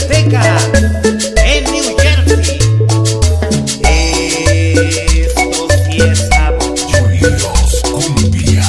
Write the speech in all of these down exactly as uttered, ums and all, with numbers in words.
Azteca, en New Jersey. Esto sí es sabor. Chulios Cumbia.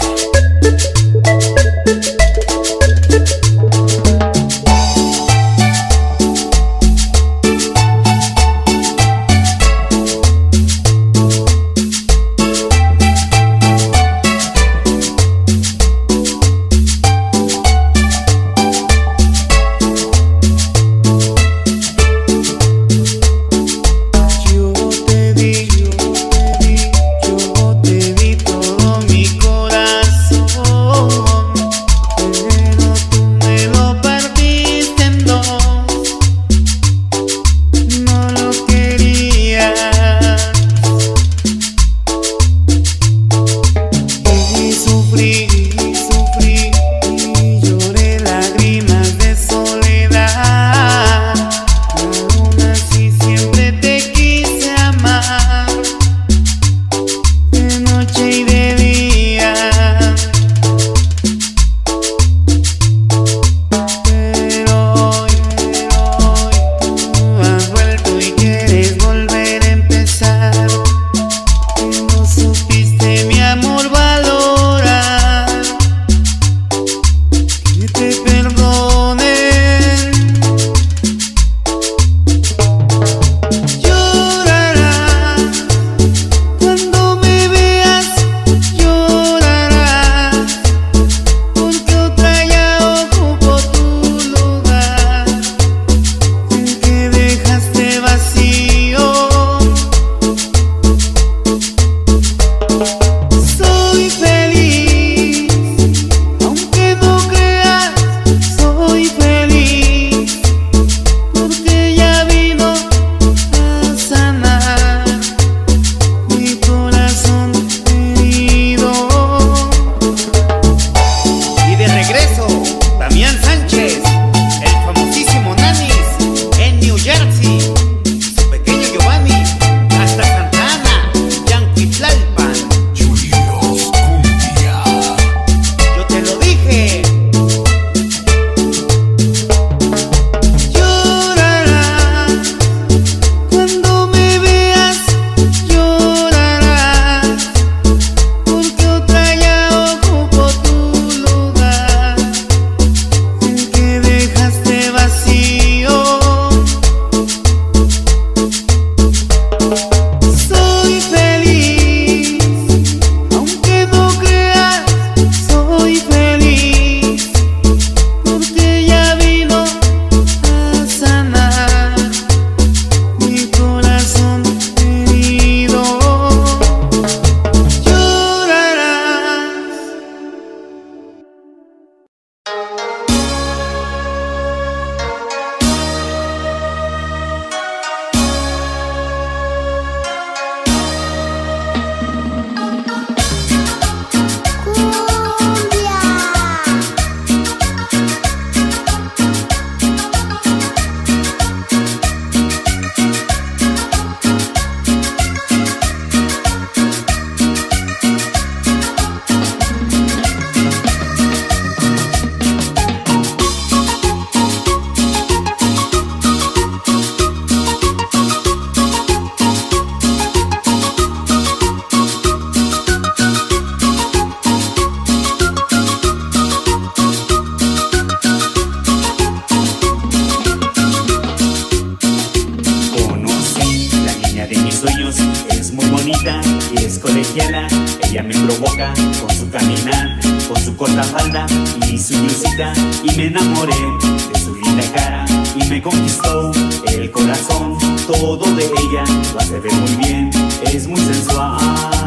Ella me provoca con su caminar, con su corta falda y su blusita, y me enamoré de su linda cara y me conquistó el corazón. Todo de ella lo hace ver muy bien, es muy sensual.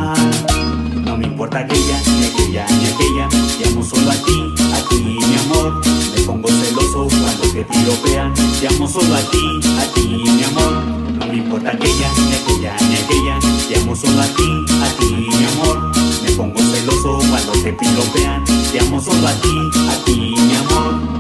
No me importa aquella, ni aquella, ni aquella, te amo solo a ti, a ti mi amor. Me pongo celoso cuando te piropean, te amo solo a ti, a ti mi amor. No me importa aquella, ni aquella, ni aquella, te amo solo a ti, a ti mi amor. Me pongo celoso cuando te piropean, te amo solo a ti, a ti mi amor.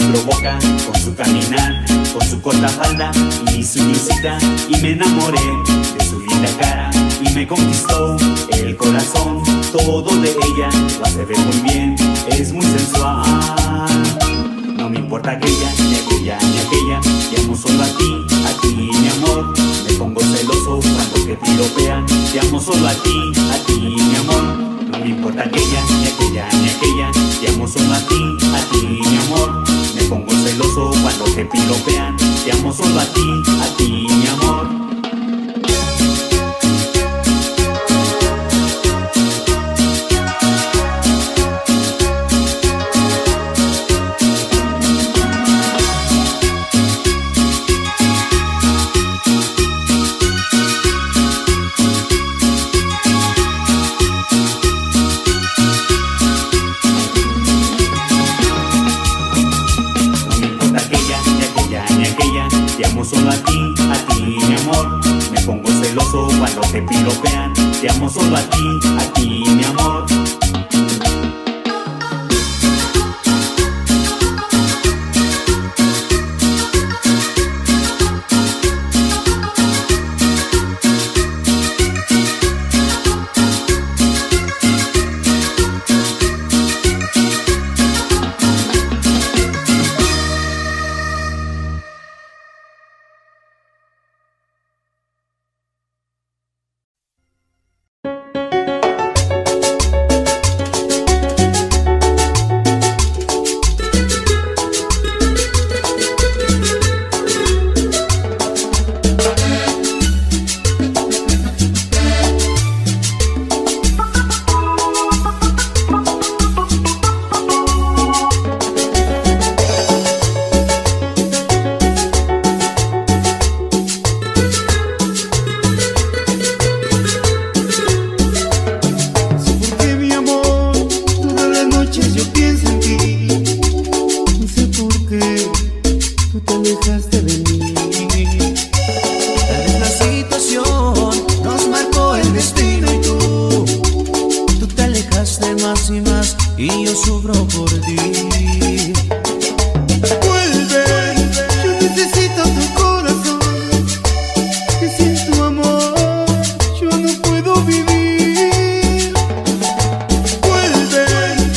provoca con su caminar, con su corta falda y su blusita. Y me enamoré de su linda cara y me conquistó el corazón. Todo de ella lo hace ver muy bien, es muy sensual. No me importa aquella, ni aquella, ni aquella, te amo solo a ti, a ti mi amor. Me pongo celoso cuando te piropean, te amo solo a ti, a ti mi amor. No me importa aquella, ni aquella, ni aquella, te amo solo a ti, a ti mi amor. Me pongo celoso cuando te piropean, te amo solo a ti, a ti mi amor. Solo a ti, a ti mi amor. Me pongo celoso cuando te piropean, te amo solo a ti, a ti mi amor.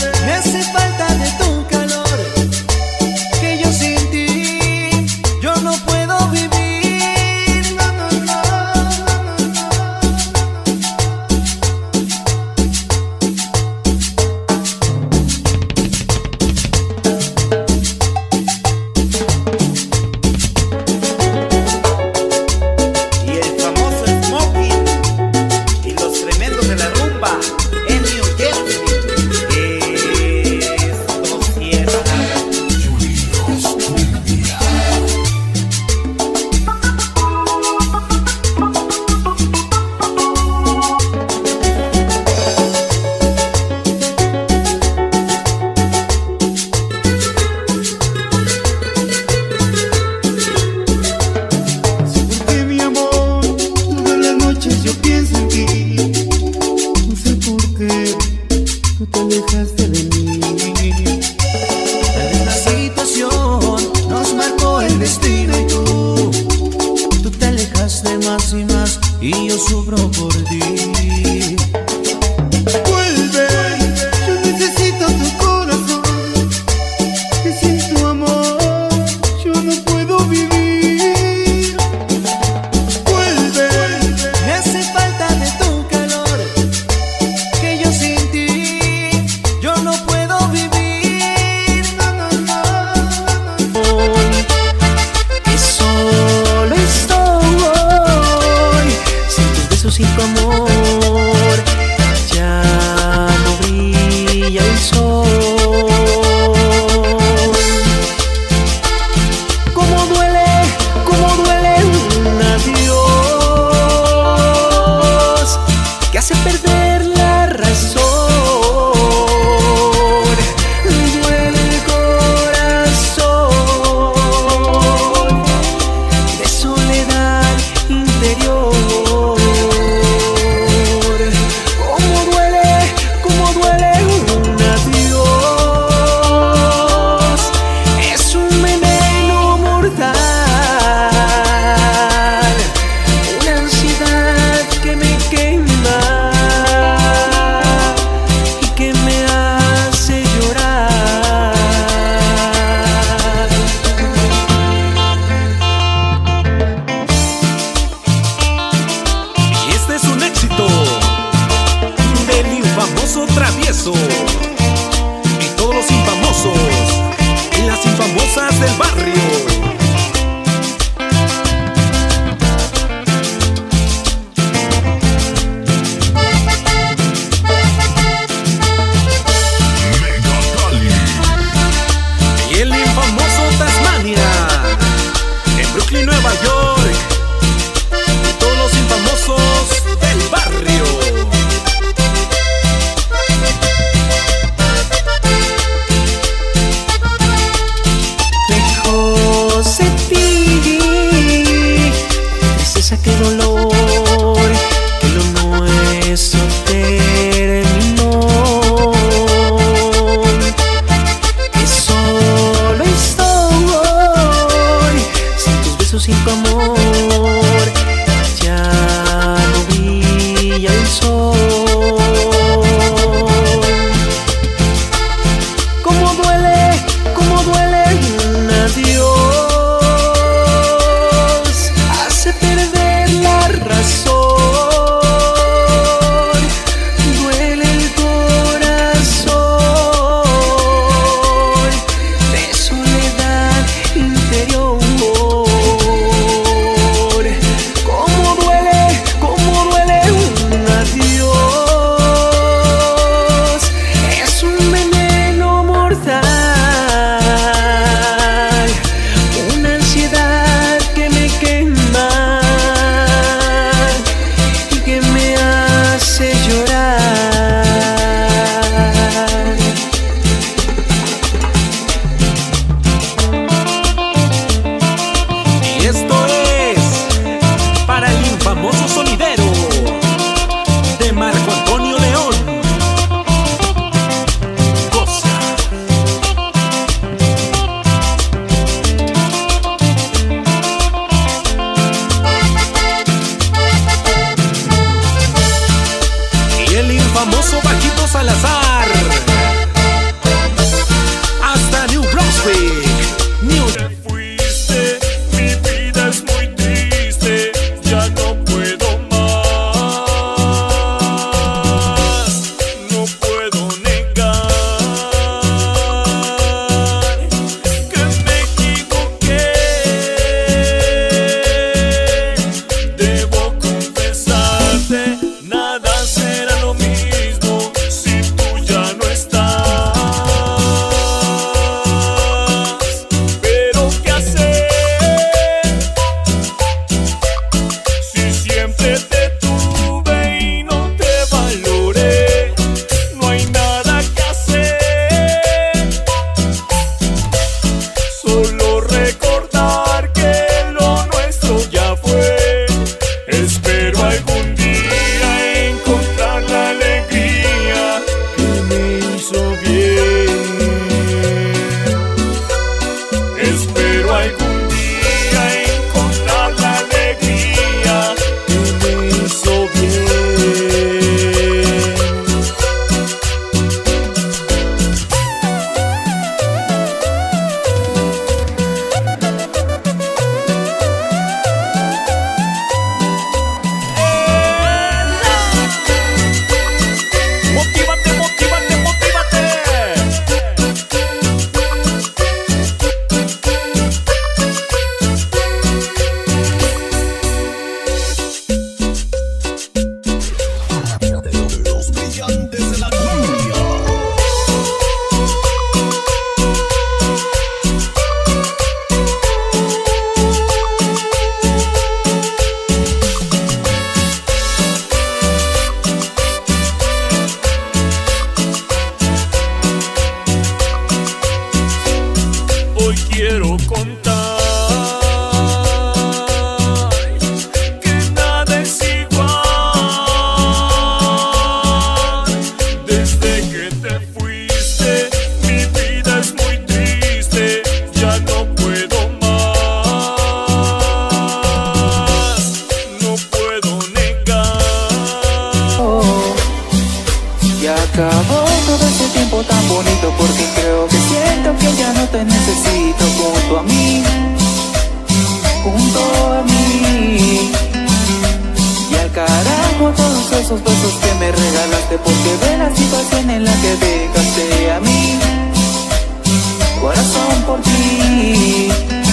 Yo no quiero contar que nada es igual. Desde que te fuiste, mi vida es muy triste, ya no puedo más, no puedo negar. Oh, ya acabó todo ese tiempo tan bonito, porque creo que siento que ya no te necesito junto a mí, junto a mí. Y al carajo todos esos besos que me regalaste, porque ve la situación en la que dejaste a mi corazón por ti.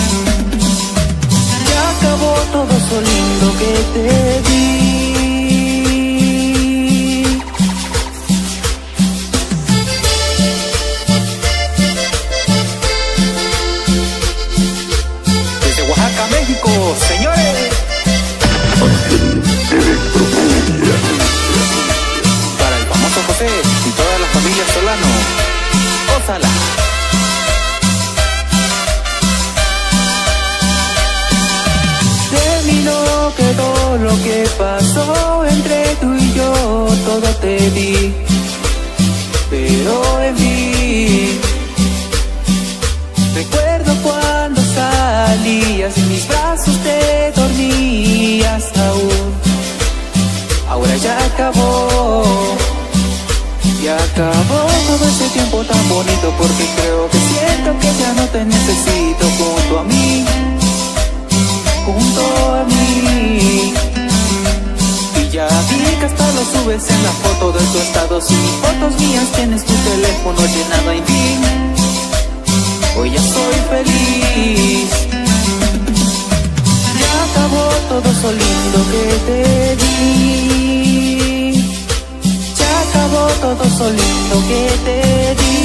Ya acabó todo eso lindo que te di. México, señores. Para el famoso José y toda la familia Solano, ósala. De mí no quedó lo que pasó entre tú y yo, todo te di, pero en mí recuerdo cuando salías y en mis brazos te dormías aún. Ahora ya acabó, ya acabó todo ese tiempo tan bonito, porque creo que siento que ya no te necesito junto a mí, junto a mí. Y ya vi que hasta lo subes en la foto de tu estado, sin fotos mías tienes tu teléfono llenado en mí. Hoy ya soy feliz. Ya acabó todo eso lindo que te di. Ya acabó todo eso lindo que te di.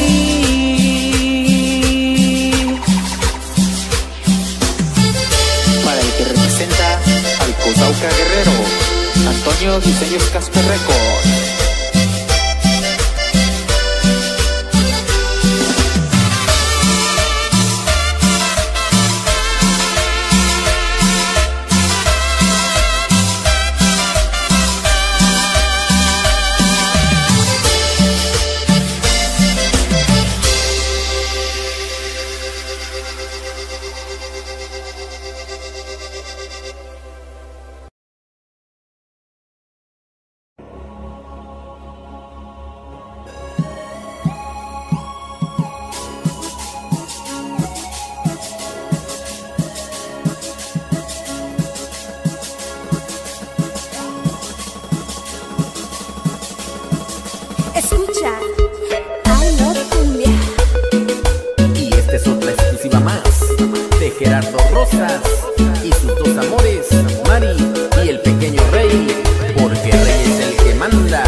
Para el que representa al Cosauca Guerrero, Antonio Diseños Casper Records. Escucha, Aló Cumbia. Y esta es otra exclusiva más de Gerardo Rosas y sus dos amores, Mari y el pequeño Rey, porque Rey es el que manda.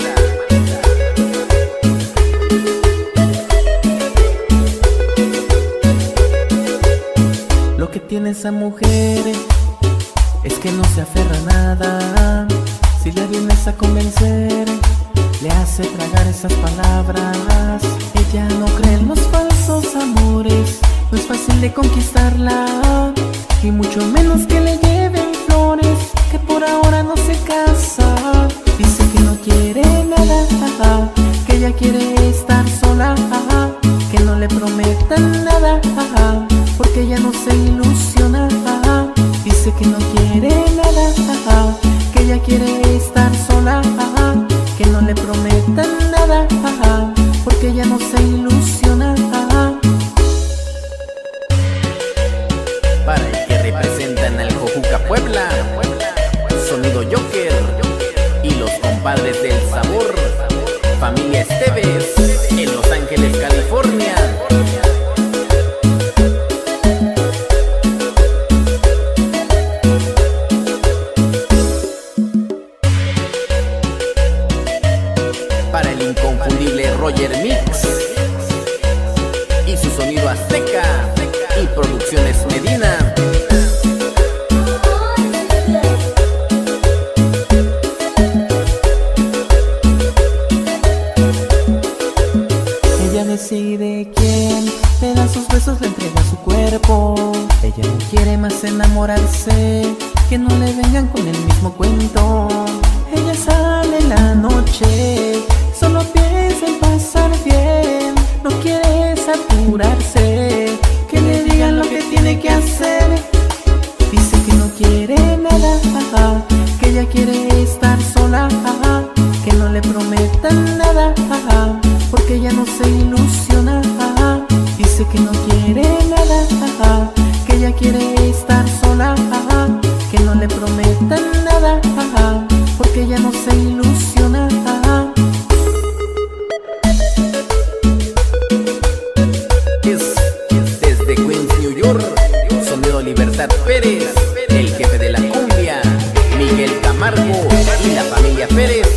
Lo que tiene esa mujer es que no se aferra a nada. Si le vienes a convencer, le hace tragar esas palabras. Ella no cree en los falsos amores, no es fácil de conquistarla, y mucho menos que le lleven flores, que por ahora no se casa. Dice que no quiere nada, que ella quiere estar sola, que no le prometan nada, porque ella no se ilusiona. Dice que no quiere nada, que ella quiere estar sola, que no le prometan nada, porque ella no se ilusiona. Para el que representan al Jojuca Puebla, Sonido Joker y los compadres del sabor, familia Esteves, en Los Ángeles, California. Para el inconfundible Roger Mix y su sonido azteca y Producciones Medina. Ella decide quién le da sus besos, le entrega su cuerpo. cuerpo. Ella no quiere más enamorarse, que no le vengan con el mismo cuento. Ella sale en la noche, solo piensa en pasar bien. No quiere saturarse, que le digan lo que tiene que hacer. Dice que no quiere nada, que ella quiere estar sola, que no le prometan nada, porque ella no se ilusiona. Dice que no quiere nada, que ella quiere estar sola, que no le prometan nada, porque ella no se ilusiona. Es desde Queens, New York, sonido Libertad Pérez, el jefe de la cumbia, Miguel Camargo y la familia Pérez.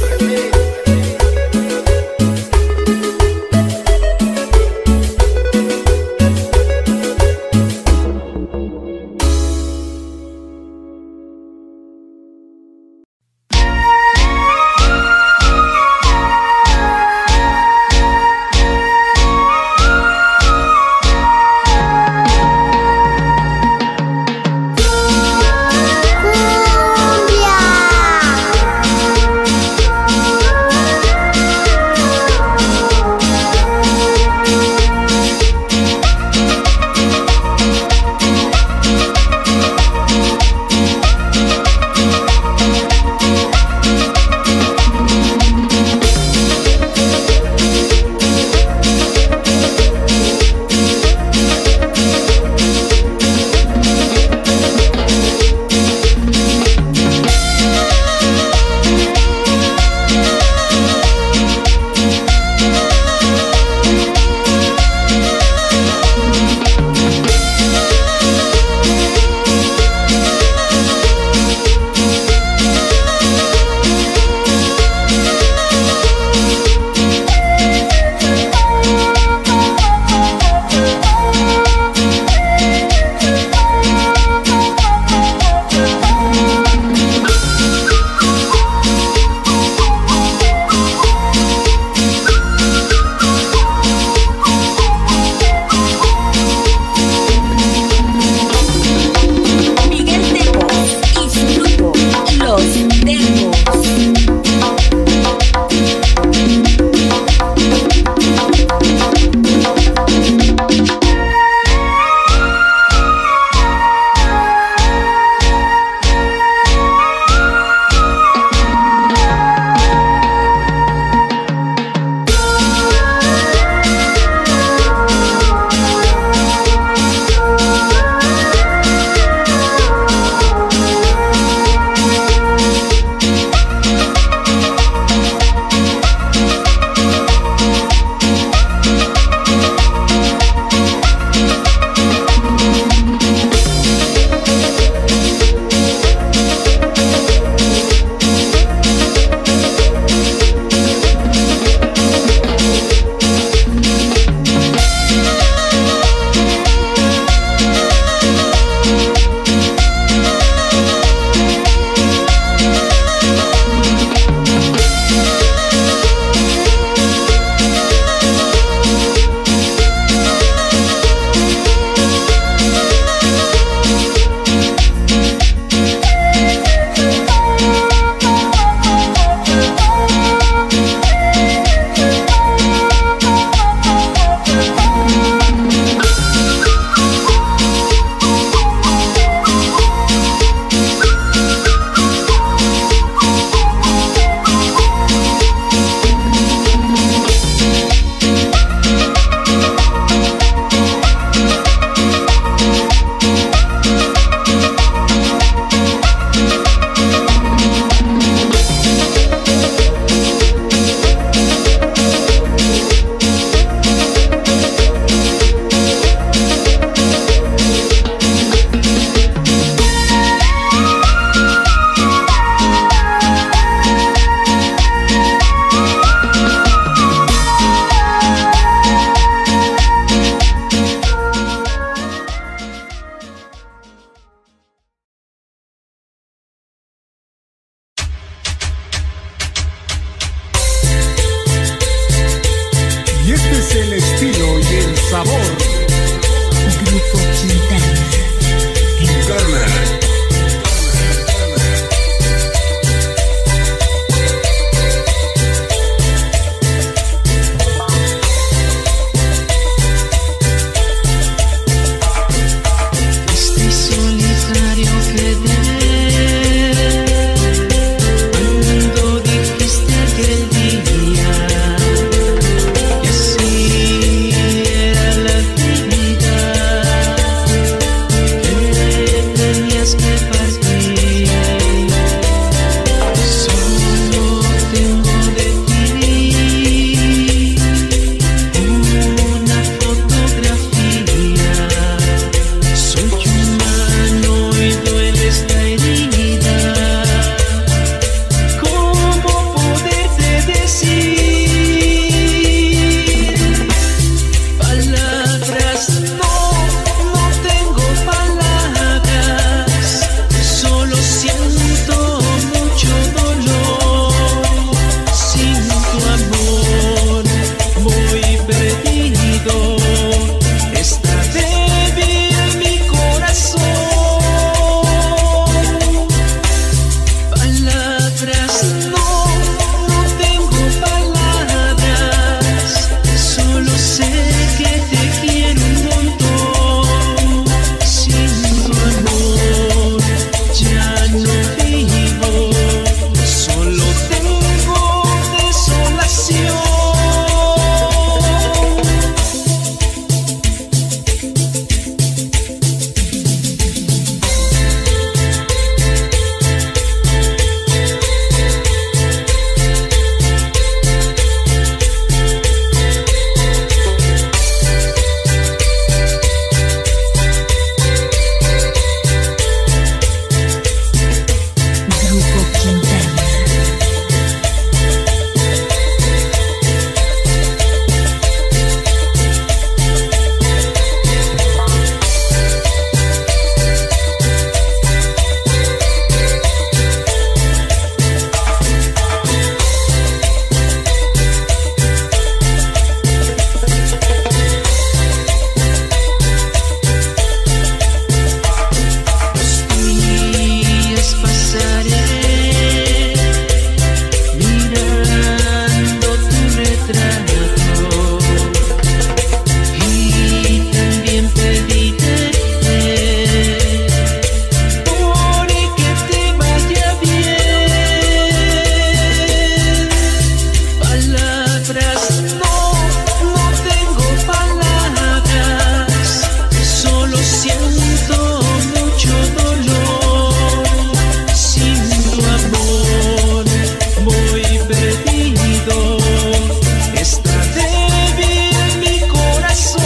Siento mucho dolor, sin tu amor voy perdido. Está débil mi corazón.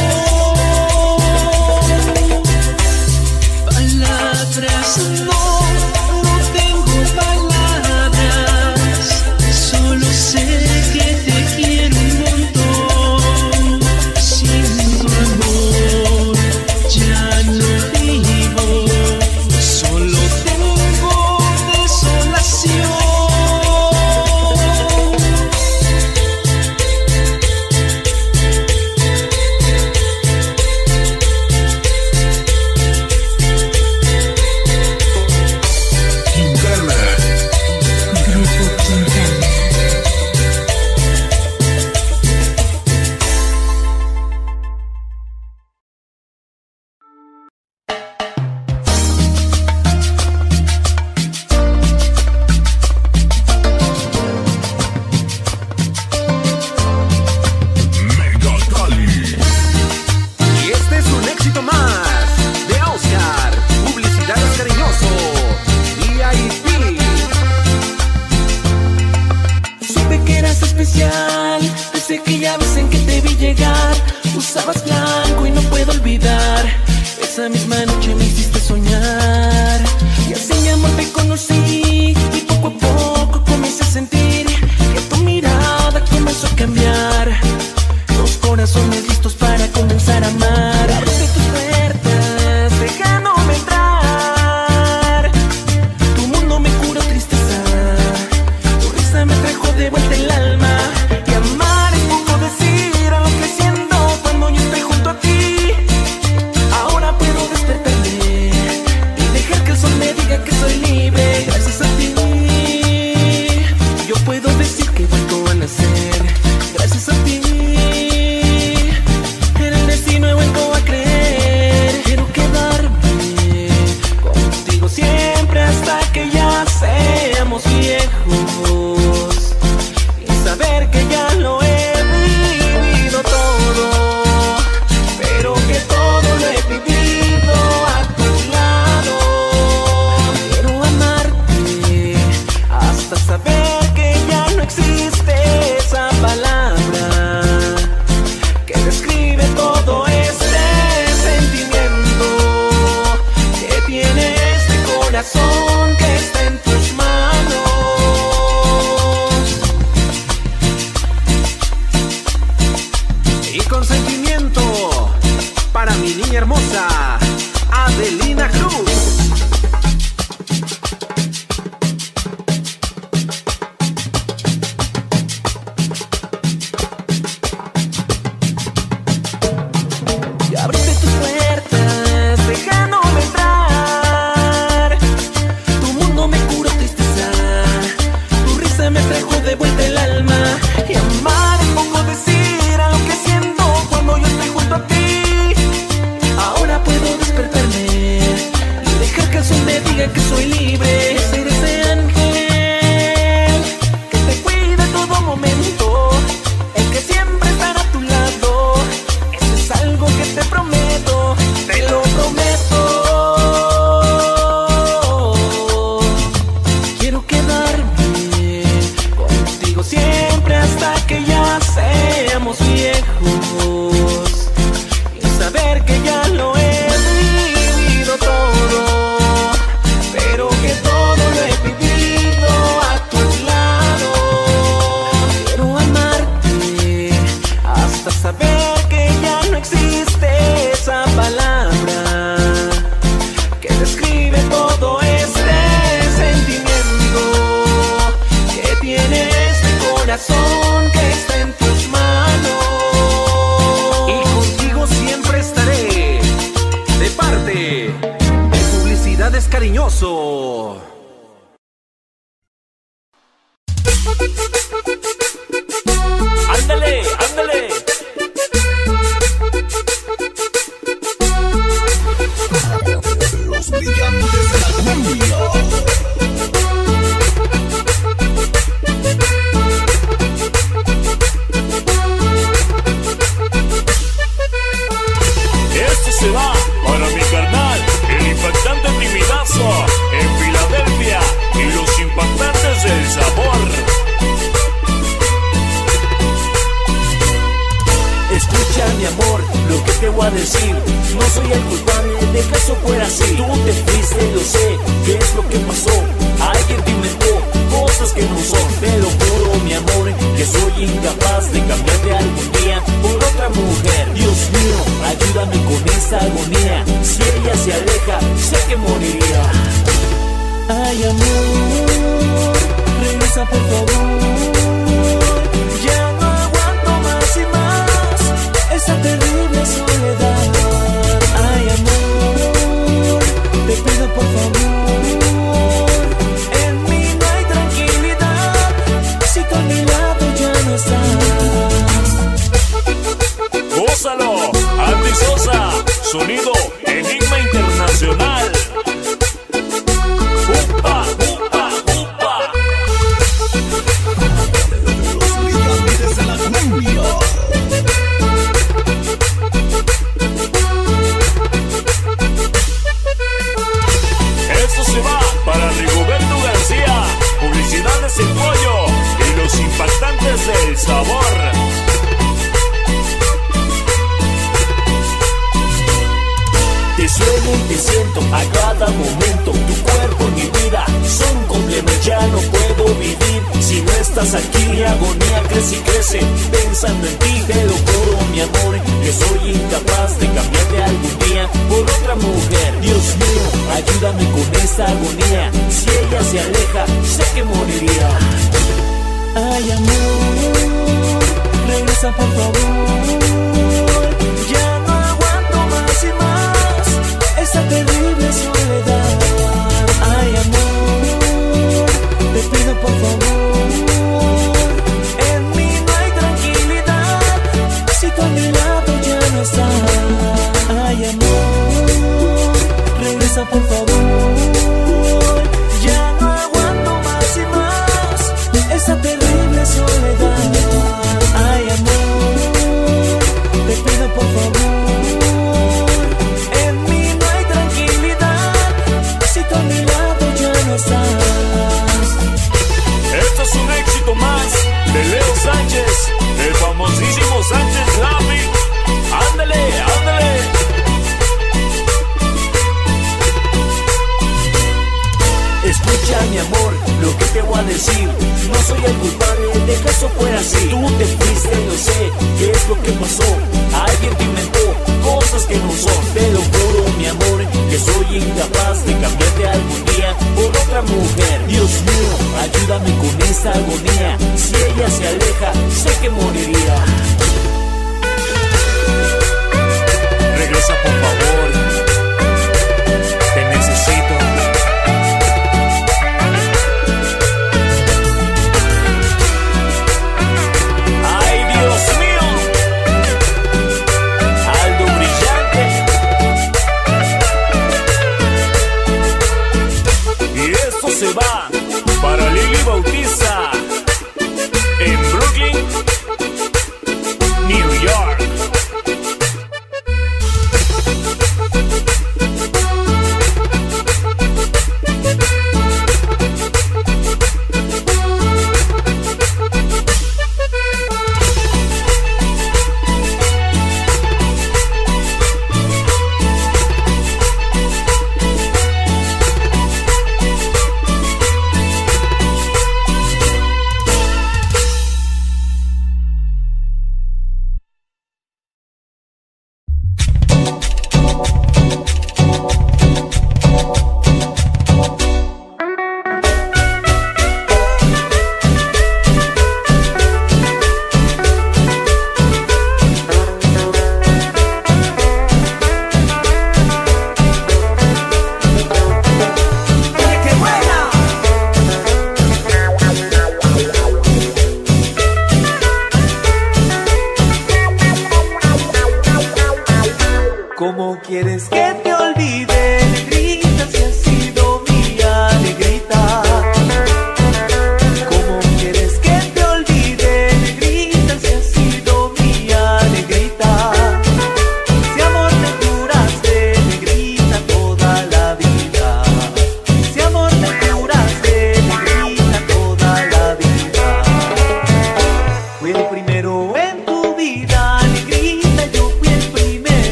Palabras no, no tengo palabras. Solo sé que te quiero un montón. Sin tu amor ya no vivo. Solo tengo desolación. Quintana. Grupo Quintana. Mega Cali. Y este es un éxito más de Oscar, Publicidades Cariñoso, V I P. Supe que eras especial desde aquella vez en que te vi llegar. Usabas blanco y no puedo olvidar. Esa misma noche me hiciste soñar. Y así mi amor te conocí. Y poco a poco comencé a sentir que tu mirada comenzó a cambiar. Dos corazones listos para comenzar a amar. Abriste tus puertas, dejándome entrar. Tu mundo me curó tristeza. Tu risa me trajo de vuelta el alma. Y amar es poco decir a lo que siento cuando yo estoy junto a ti. Ahora puedo despertarme y dejar que el sol me diga que soy libre. Gracias a ti yo puedo decir que he vuelto a nacer. Gracias a ti en el destino he vuelto a creer. Quiero quedarme contigo siempre hasta que ya seamos viejos y saber que ya lo he vivido todo, pero que todo lo he vivido a tu lado. Quiero amarte hasta saber que ya no existe esa palabra que describe todo este sentimiento que tiene este corazón que está en tus manos. Y con sentimiento para mi niña hermosa, Adelina Cruz. Y abriste tus puertas, dejándome entrar. Tu mundo me curó tristeza. Tu risa me trajo de vuelta el alma. Y amar es poco decir a lo que siento cuando yo estoy junto a ti. Ahora puedo despertarme y dejar que el sol me diga que soy libre. Ser ese ángel que te cuida en todo momento, el que siempre estará a tu lado. Eso es algo que te prometo, te lo prometo. Quiero quedarme contigo siempre hasta que ya seamos viejos y saber que ya lo he vivido todo, pero que todo lo he vivido a tu lado. Quiero amarte hasta saber que ya no existe esa palabra que describe todo este sentimiento que tiene este corazón que está en tus manos. Y contigo siempre estaré, de parte de Publicidades Cariñoso. Ándale, ándale. Los brillantes de la cumbia. Esto se va para mi carnal, así. Tú te fuiste, lo sé, ¿qué es lo que pasó? Alguien te inventó cosas que no son. Te lo juro, mi amor, que soy incapaz de cambiarte algún día por otra mujer. Dios mío, ayúdame con esta agonía. Si ella se aleja, sé que moriría. Ay, amor, regresa por favor. Ya no aguanto más y más esa terrible soledad. Ay, amor, te pido por favor. En mí no hay tranquilidad si tú a mi lado ya no estás. ¡Gózalo! Andy Sosa, sonido Enigma Internacional. ¡Upa, upa, upa! Los gigantes de la cumbia. Esto se va para Rigoberto García, Publicidades El Pollo y los impactantes del sabor. Te sueño y te siento a cada momento. Tu cuerpo y mi vida son complementos. Ya no puedo vivir si no estás aquí. Mi agonía crece y crece pensando en ti. Te lo juro, mi amor, que soy incapaz de cambiarte algún día por otra mujer. Dios mío, ayúdame con esta agonía. Si ella se aleja, sé que moriría. Ay, amor, regresa por favor. Ya no aguanto más y más esa terrible soledad. Ay, amor, te pido por favor. En mí no hay tranquilidad si tú a mi lado ya no estás. Ay, amor, regresa por favor. Ya no aguanto más y más esa terrible soledad. Ay, amor, te pido por favor. En mí no hay tranquilidad si tú a mi lado ya no estás. Esto es un éxito más de Leo Sánchez, el famosísimo Sánchez Rami. ¡Ándale, ándale! Escucha, mi amor, lo que te voy a decir. No soy el culpable de que eso fuera así. Tú te fuiste, lo sé, ¿qué es lo que pasó? Alguien te inventó cosas que no son. Te lo juro, mi amor, que soy incapaz de cambiarte algún día por otra mujer. Dios mío, ayúdame con esta agonía. Si ella se aleja, sé que moriría. Regresa, por favor. Te necesito. Se va para Lili Bautista en Brooklyn, New York.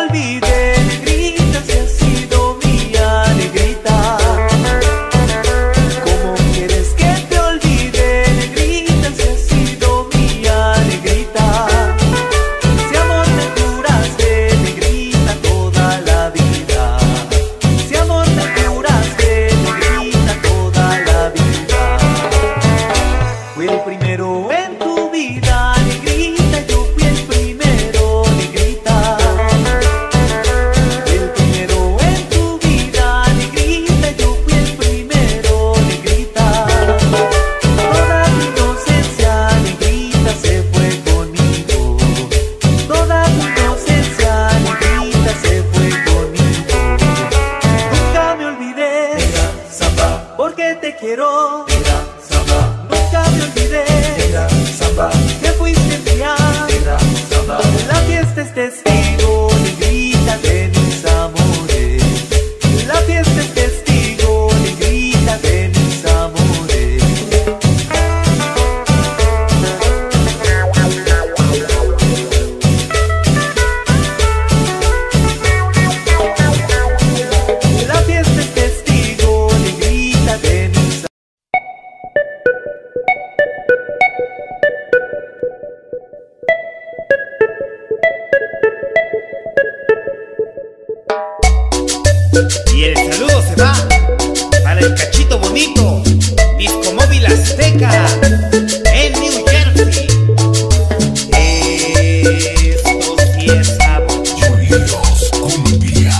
olvide, negrita, si has sido mía, negrita. ¿Cómo quieres que te olvide, negrita, si has sido mía, negrita? Si amor me juraste, negrita, toda la vida. Si amor me juraste, negrita, toda la vida. Fui el primero en tu vida, negrita, yo fui el primero, negrita. El primero en tu vida, negrita, yo fui el primero, negrita. Toda mi inocencia, negrita, se fue conmigo. Toda mi inocencia, negrita, se fue conmigo. Nunca me olvidé, negra samba, porque te quiero, negra samba. Nunca me olvidé, negra samba, que fuiste mía, negra samba. La fiesta es testigo, negrita, de mis amores. La fiesta es testigo, negrita, de mis amores. La fiesta es testigo, negrita, de mis Y el saludo se va para el cachito bonito, Disco Móvil Azteca, en New Jersey. Esto sí es sabor. Sonidos cumbia.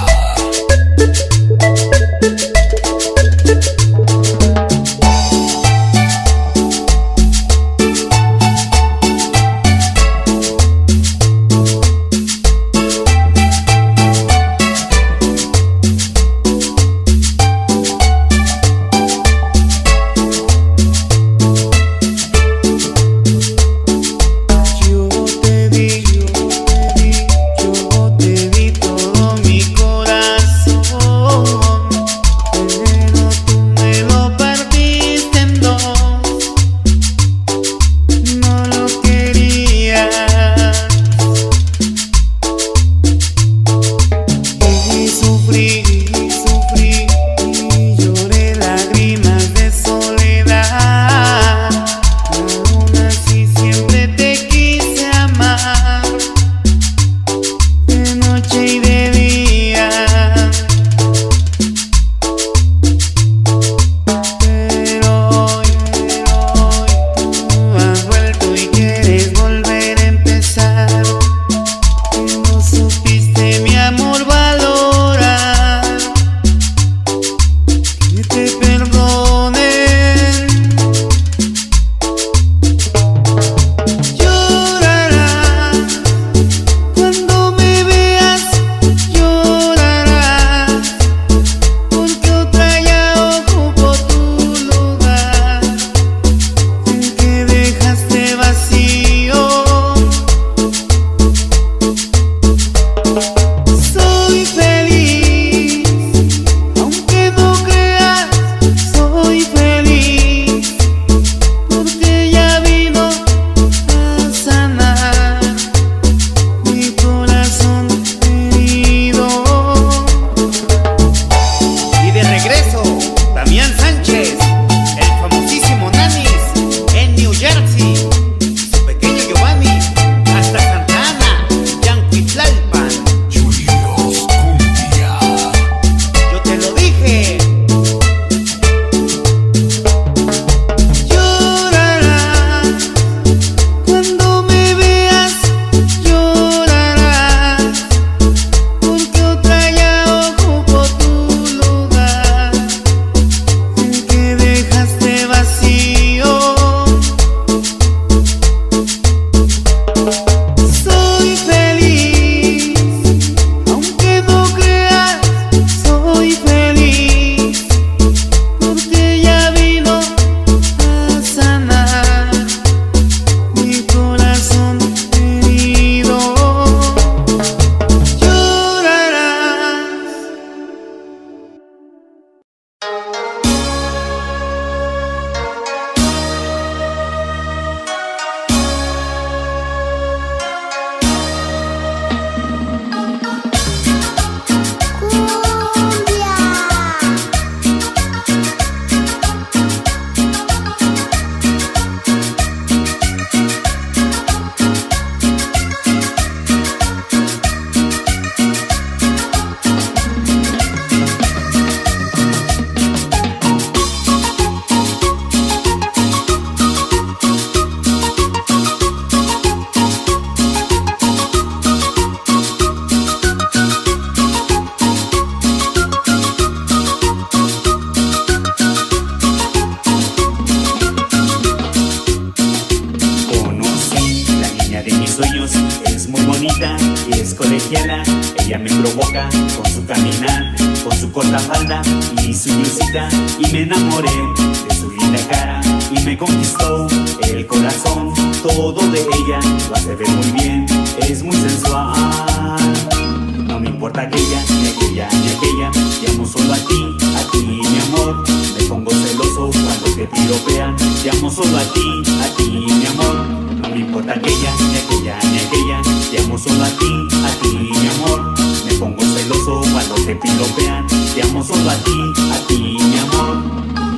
me provoca con su caminar, con su corta falda y su blusita, y me enamoré de su linda cara y me conquistó el corazón. Todo de ella lo hace ver muy bien, es muy sensual. No me importa aquella, ni aquella, ni aquella, te amo solo a ti, a ti mi amor. Me pongo celoso cuando te piropean, te amo solo a ti, a ti mi amor. No me importa aquella, ni aquella, ni aquella, te amo solo a ti, a ti mi amor. Me pongo celoso cuando te piropean, te amo solo a ti, a ti mi amor.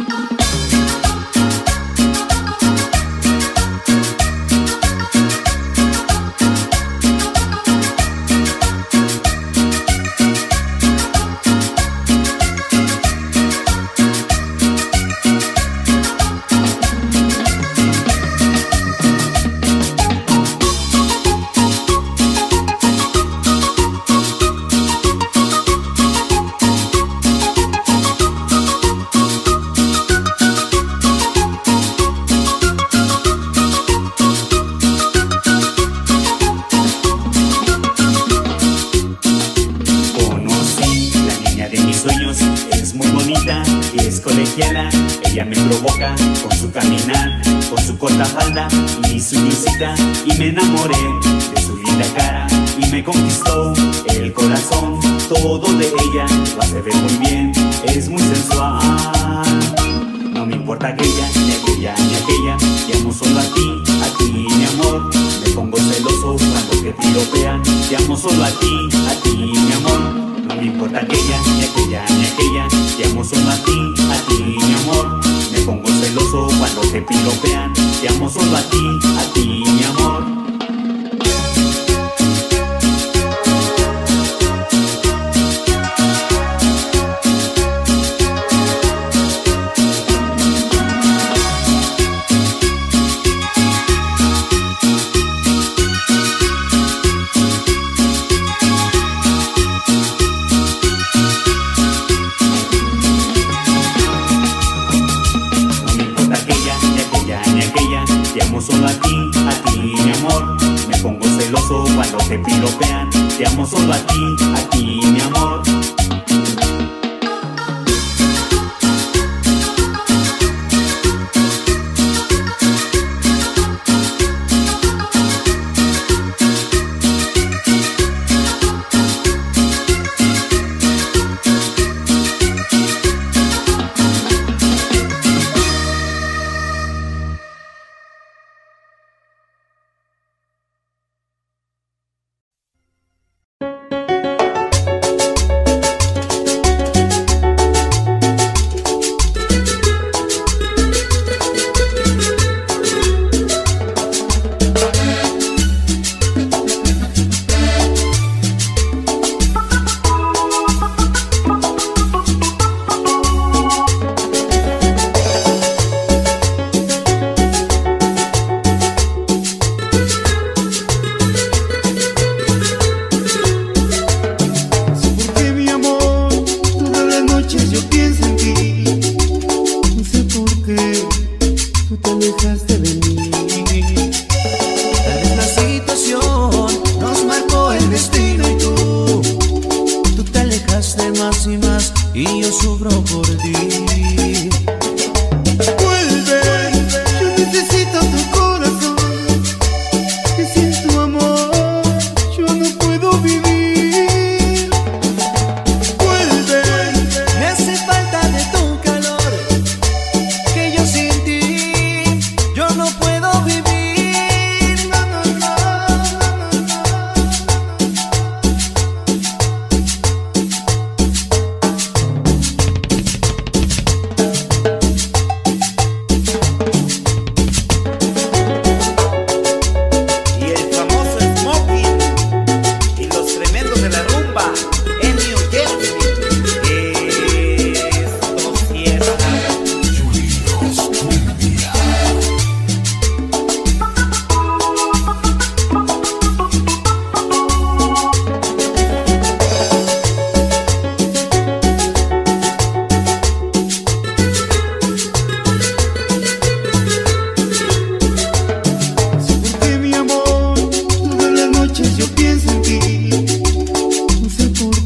Ella me provoca con su caminar, con su corta falda y su blusita, y me enamoré de su linda cara y me conquistó el corazón. Todo de ella lo hace ver muy bien, es muy sensual. No me importa aquella, ni aquella, ni aquella, te amo solo a ti, a ti mi amor. Me pongo celoso cuando te piropean, te amo solo a ti, a ti mi amor. No me importa aquella, ni aquella, ni aquella, te amo solo a ti, a ti mi amor. Me pongo celoso cuando te piropean, te amo solo a ti, a ti mi amor. Solo a ti, a ti mi amor. Me pongo celoso cuando te piropean, te amo solo a ti, a ti mi amor.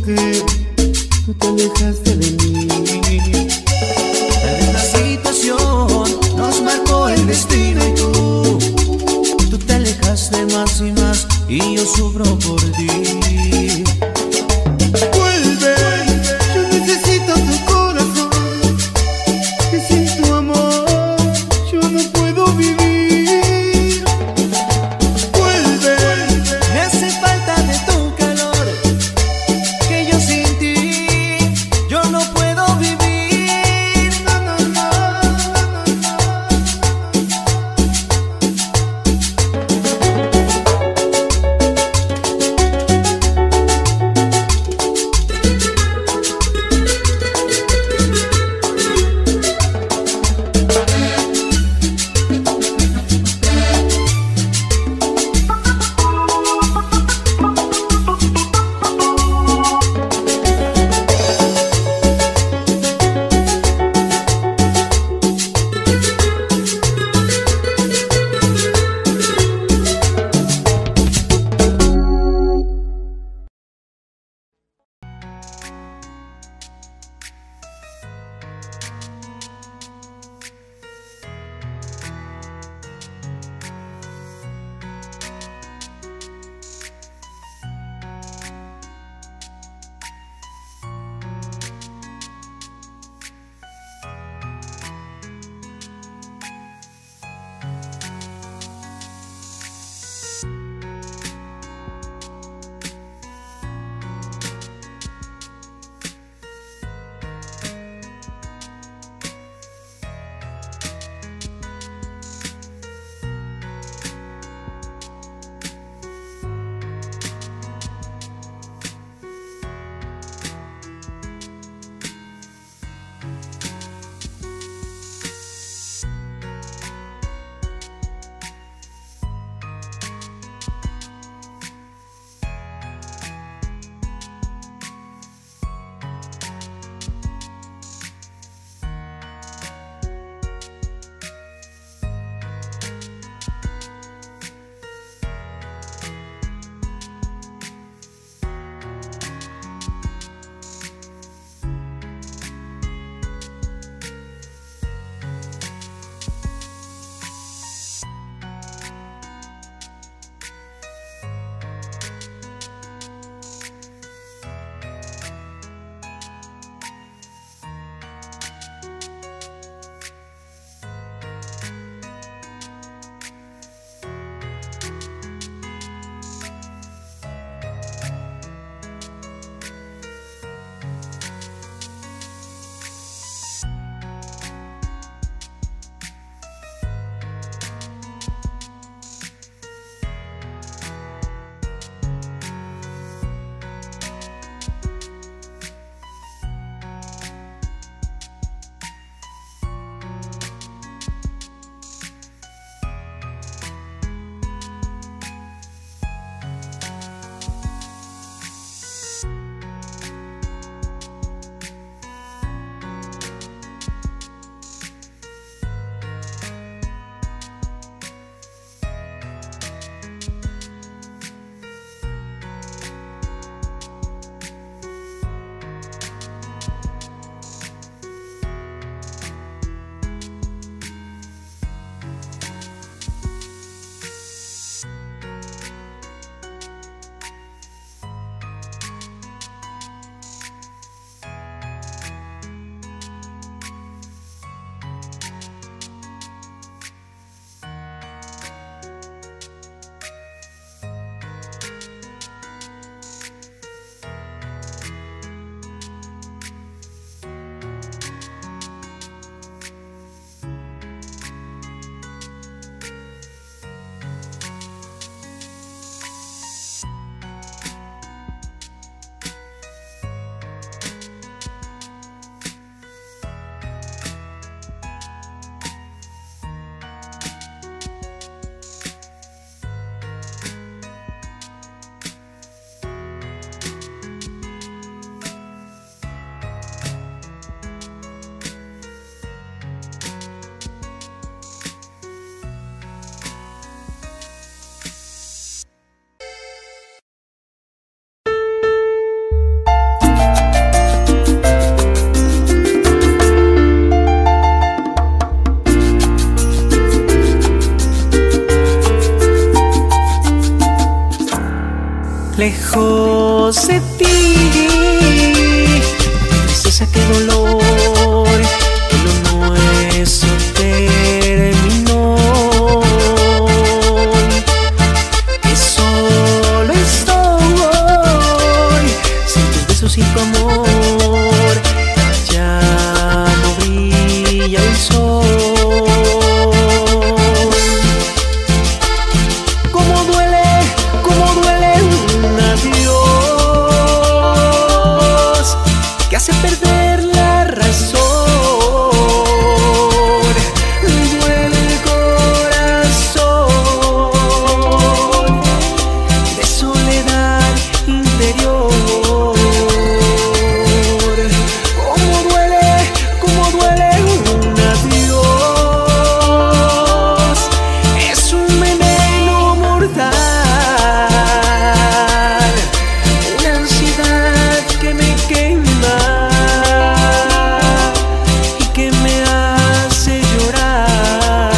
mujer, tú te alejaste de mí. Tal vez la situación nos marcó el destino y tú, tú te alejaste más y más y yo sufro por ti. Vuelve, yo necesito tu corazón, que sin tu amor yo no puedo vivir. Vuelve, me hace falta de tu calor, que yo sin ti yo lejos de ti. Tristeza, qué dolor, que lo nuestro terminó. Que solo estoy sin tus besos, sin tu amor. Ya no brilla el sol. Cómo duele, cómo duele un adiós que hace perder la razón. Duele el corazón de soledad interior. Cómo duele, cómo duele un adiós. Es un veneno mortal, una ansiedad que me quema y que me hace llorar.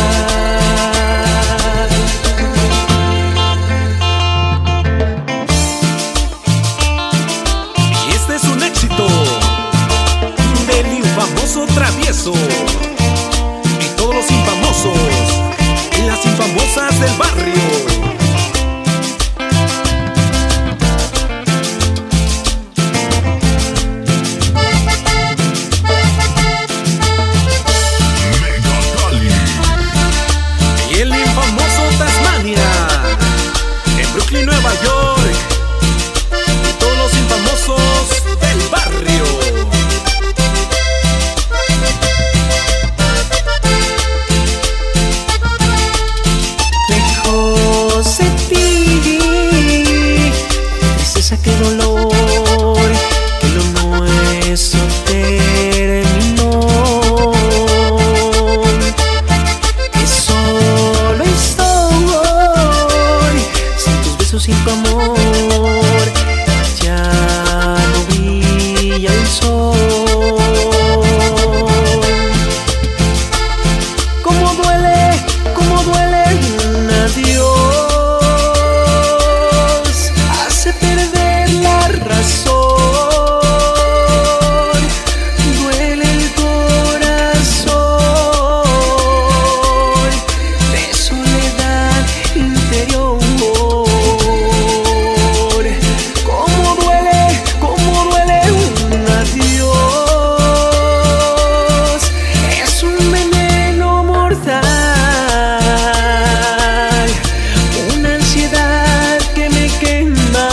Y este es un éxito del infamoso Travieso y todos los infamosos y las infamosas del barrio. Y el infamoso Tasmania en Brooklyn, Nueva York, y todos los infamosos del barrio. Lejos de ti, tristeza, qué dolor, que lo nuestro terminó. Que solo estoy sin tus besos, sin tu amor. Ya no brilla el sol. Cómo duele, cómo duele un adiós. Hace perder la razón. Duele el corazón de soledad interior. Cómo duele, cómo duele un adiós. Es un veneno mortal, una ansiedad que me quema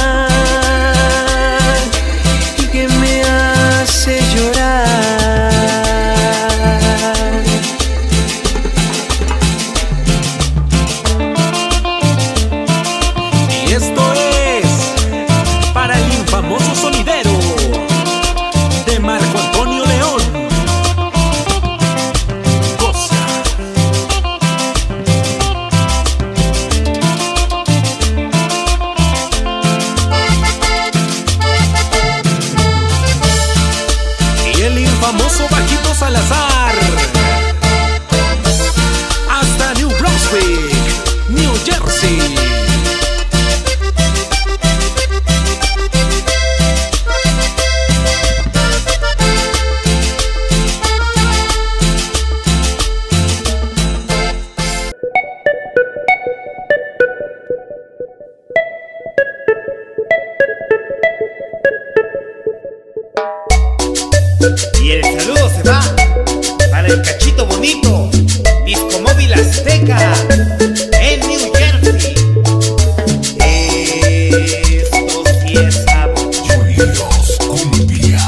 y que me hace llorar. Y esto es para el infamoso sonidero de Marco Antonio León. Goza. Y el infamoso Bajito Salazar hasta New Brunswick, New Jersey. Y el saludo se va para el cachito bonito, Disco Móvil Azteca en New Jersey. Esto sí es sabor. Juniors Cumbia.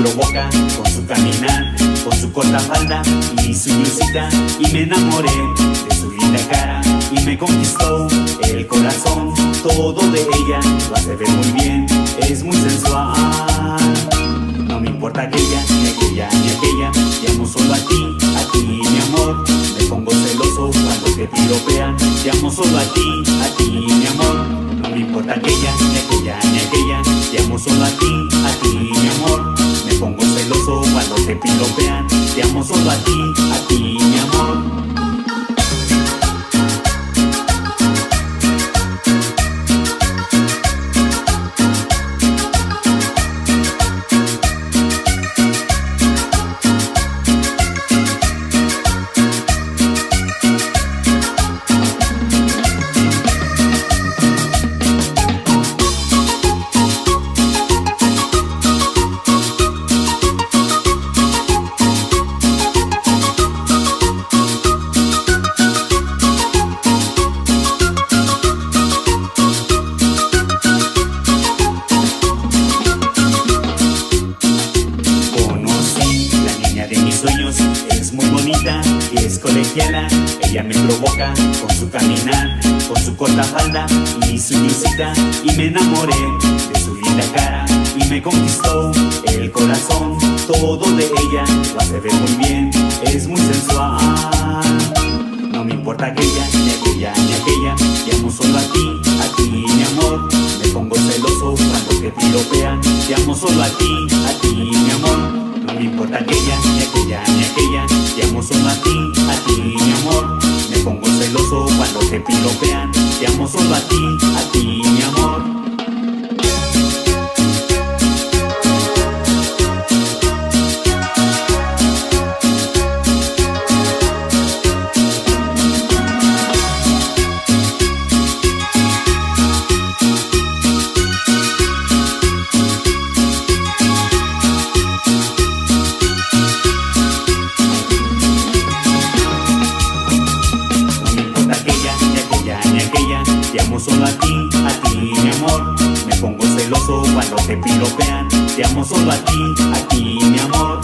provoca con su caminar, con su corta falda y su blusita. Y me enamoré de su linda cara y me conquistó el corazón. Todo de ella lo hace ver muy bien, es muy sensual. No me importa aquella, ni aquella, ni aquella, te amo solo a ti, a ti mi amor. Me pongo celoso cuando te piropean, te amo solo a ti, a ti mi amor. No me importa aquella, ni aquella, ni aquella, te amo solo a ti, a ti mi amor. Me pongo celoso cuando te piropean, te amo solo a ti, a ti mi amor. Ella me provoca con su caminar, con su corta falda y su blusita. Y me enamoré de su linda cara y me conquistó el corazón. Todo de ella lo hace ver muy bien, es muy sensual. No me importa aquella, ni aquella, ni aquella, te amo solo a ti, a ti mi amor. Me pongo celoso cuando te piropean, te amo solo a ti, a ti mi amor. No me importa aquella, ni aquella, ni aquella, te amo solo a ti, a ti mi amor. Me pongo celoso cuando te piropean, te amo solo a ti, a ti mi amor. Solo a ti, a ti mi amor. Me pongo celoso cuando te piropean, te amo solo a ti, a ti mi amor.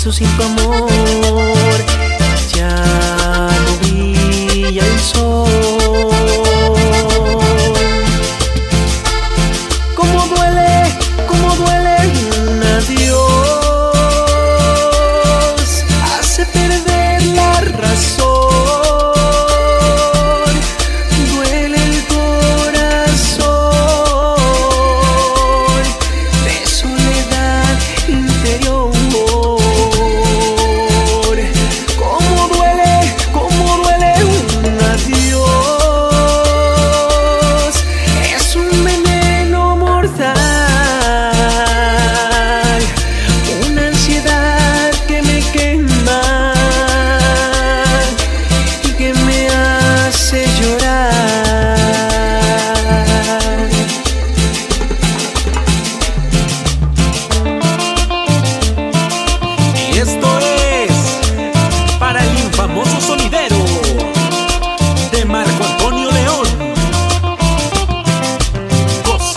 eso sin tu amor ya no brilla el sol. Cómo duele, cómo duele un adiós, hace perder la razón. Duele el corazón de soledad interior. Cómo duele, cómo duele un adiós, es un veneno mortal, una ansiedad que me quema y que me hace llorar. Y esto es para el infamoso sonidero de Marco Antonio León. Goza.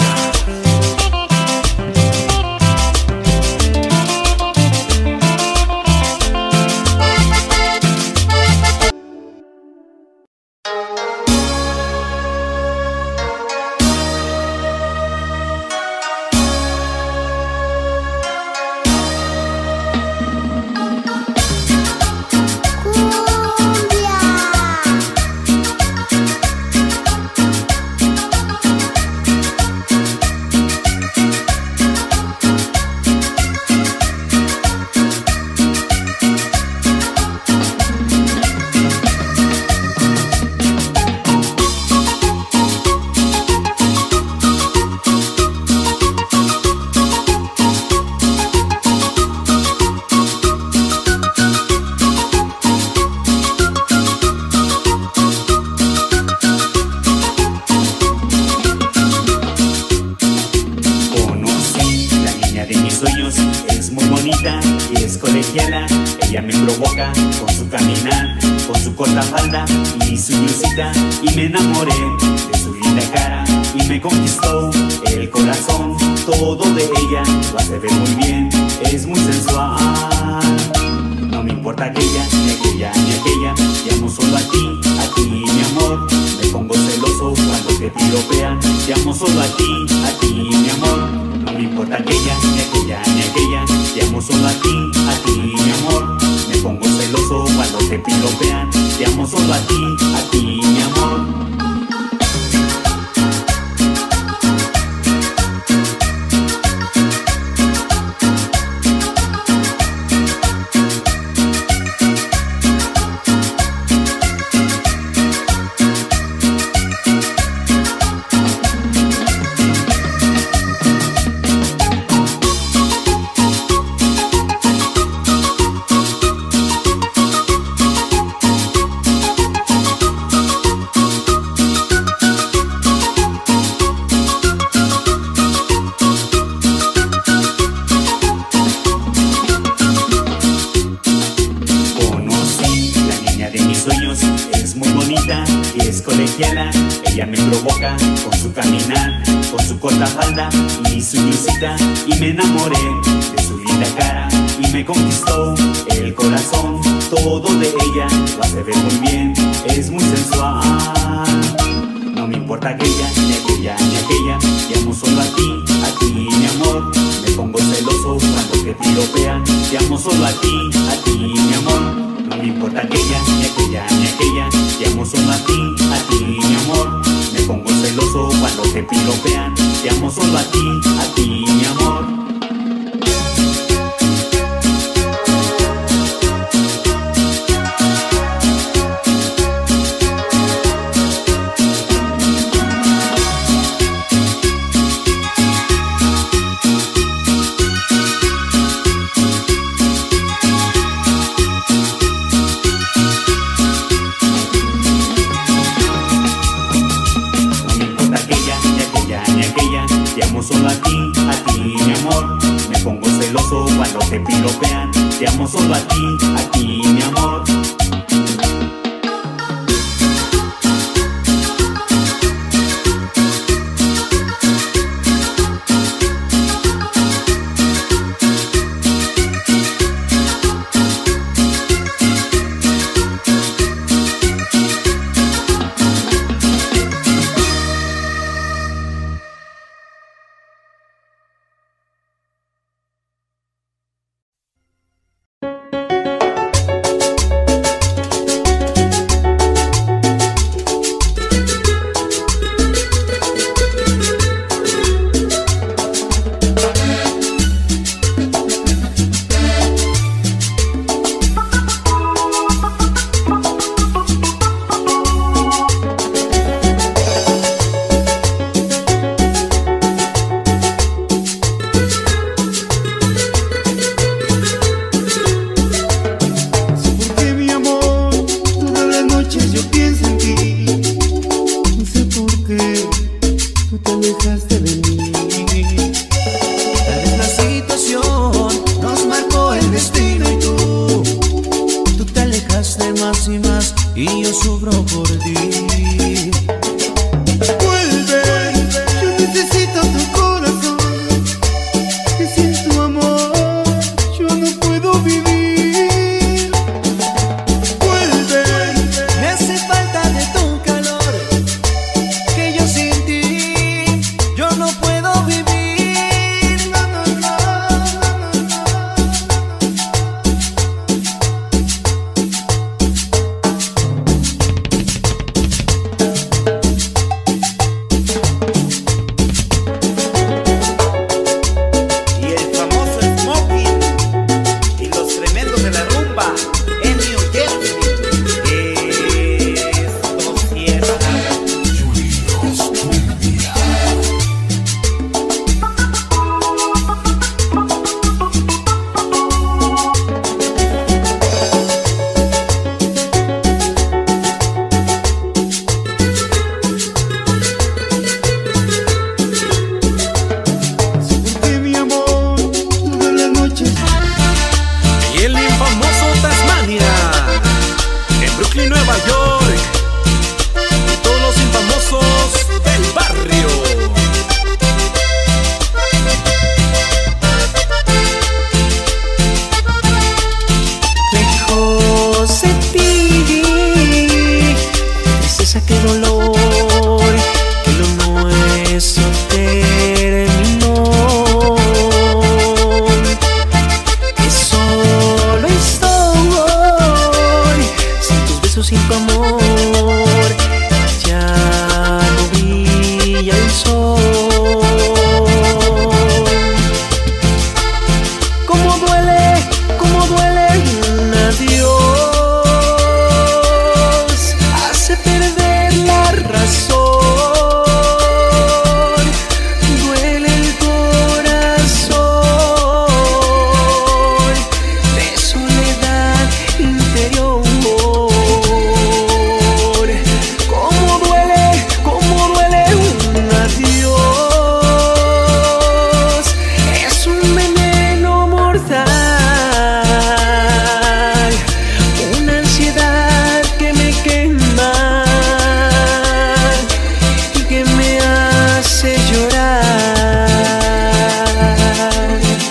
Conocí la niña de mis sueños, es muy bonita y es colegiala. Ella me provoca con su caminar, con su corta falda y su blusita, y me enamoré de su linda cara y me conquistó el corazón. Todo de ella lo hace ver muy bien, es muy sensual. No me importa aquella, ni aquella, ni aquella, te amo solo a ti, a ti mi amor. Me pongo celoso cuando te piropean, te amo solo a ti, a ti mi amor. No me importa aquella, ni aquella, ni aquella, te amo solo a ti, a ti mi amor. Me pongo celoso cuando te piropean, te amo solo a ti, a ti mi amor. Ella me provoca con su caminar, con su corta falda y su blusita, y me enamoré de su linda cara y me conquistó el corazón. Todo de ella lo hace ver muy bien, es muy sensual. No me importa aquella, ni aquella, ni aquella, te amo solo a ti, a ti mi amor. Me pongo celoso cuando te piropean, te amo solo a ti, a ti mi amor. No me importa aquella, ni aquella, ni aquella, te amo solo a ti, a ti mi amor. Me pongo celoso cuando te piropean, te amo solo a ti, a ti mi amor. Solo a ti, a ti mi amor. Me pongo celoso cuando te piropean, te amo solo a ti, a ti mi amor. sufro por ti. Vuelve, yo necesito tu corazón, que sin tu amor yo no puedo vivir. Vuelve, Me hace falta de tu calor, que yo sin ti yo no puedo vivir. no, no, no, no, no, Y el famoso Smoking y los tremendos de la rumba en New Jersey. Esto cierra. Julios Cumbia. porque mi amor todas las noches. Y el infamoso Tasmania, en Brooklyn, Nueva York, y todos los infamosos del barrio. Lejos de ti, tristeza, qué dolor, que lo nuestro terminó. Que solo estoy sin tus besos, sin tu amor, ya no brilla el sol. Cómo duele, cómo duele un adiós, hace perder la razón, duele el corazón de soledad interior. Cómo duele, cómo duele un adiós, es un veneno mortal, una ansiedad que me quema y que me hace llorar.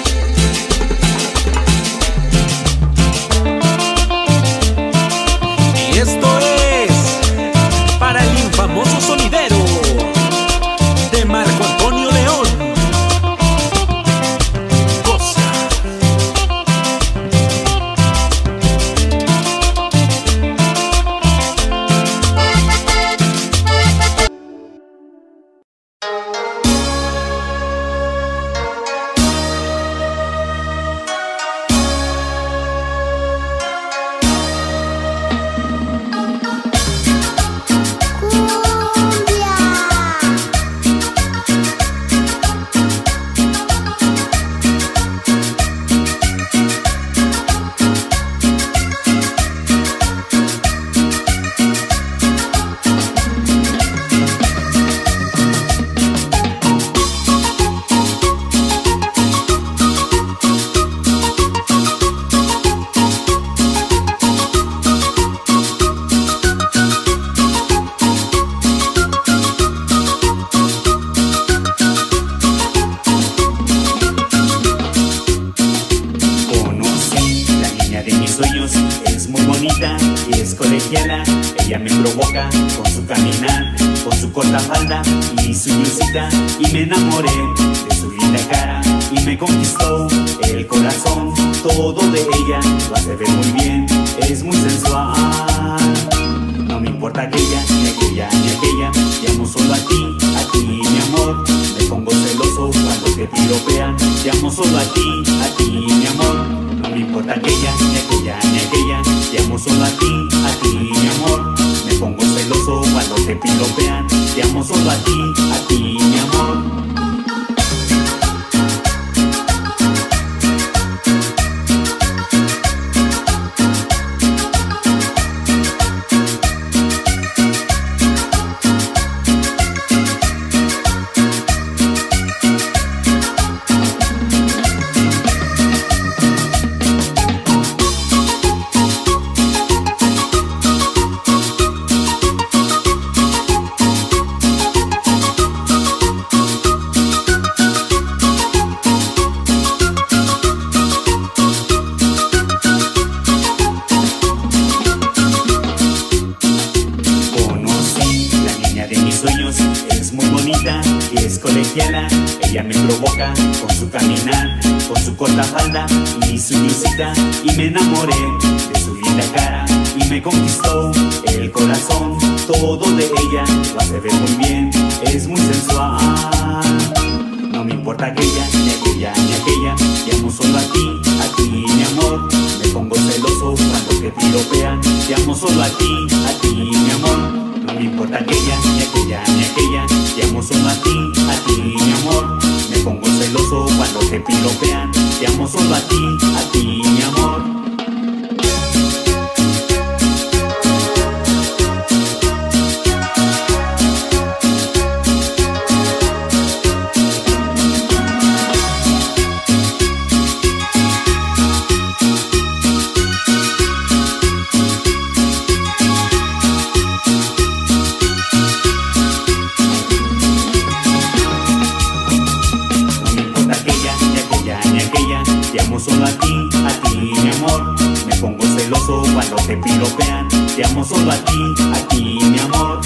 Y esto es para el infamoso sonidero de Marco Antonio León. Goza. Conocí la niña de mis sueños, es muy bonita y es colegiala. Ella me provoca con su caminar, con su corta falda y su blusita. Y me enamoré de su linda cara y me conquistó el corazón. Todo de ella lo hace ver muy bien, es muy sensual. No me importa aquella, ni aquella, ni aquella. Te amo solo a ti, a ti mi amor. Me pongo celoso cuando te piropean. Te amo solo a ti, a ti mi amor. No me importa aquella, ni aquella, ni aquella. Te amo solo a ti, a ti mi amor. Me pongo celoso cuando te piropean. Te amo solo a ti, a ti mi amor. su caminar, con su corta falda y su blusita, y me enamoré de su linda cara y me conquistó el corazón. Todo de ella lo hace ver muy bien, es muy sensual. No me importa aquella, ni aquella, ni aquella, te amo solo a ti, a ti mi amor. Me pongo celoso cuando te piropean, te amo solo a ti, a ti mi amor. No me importa aquella, ni aquella, ni aquella, te amo solo a ti, a ti mi amor. Me pongo celoso cuando te piropean, te amo solo a ti, a ti mi amor. Solo a ti, a ti mi amor. Me pongo celoso cuando te piropean, te amo solo a ti, a ti mi amor.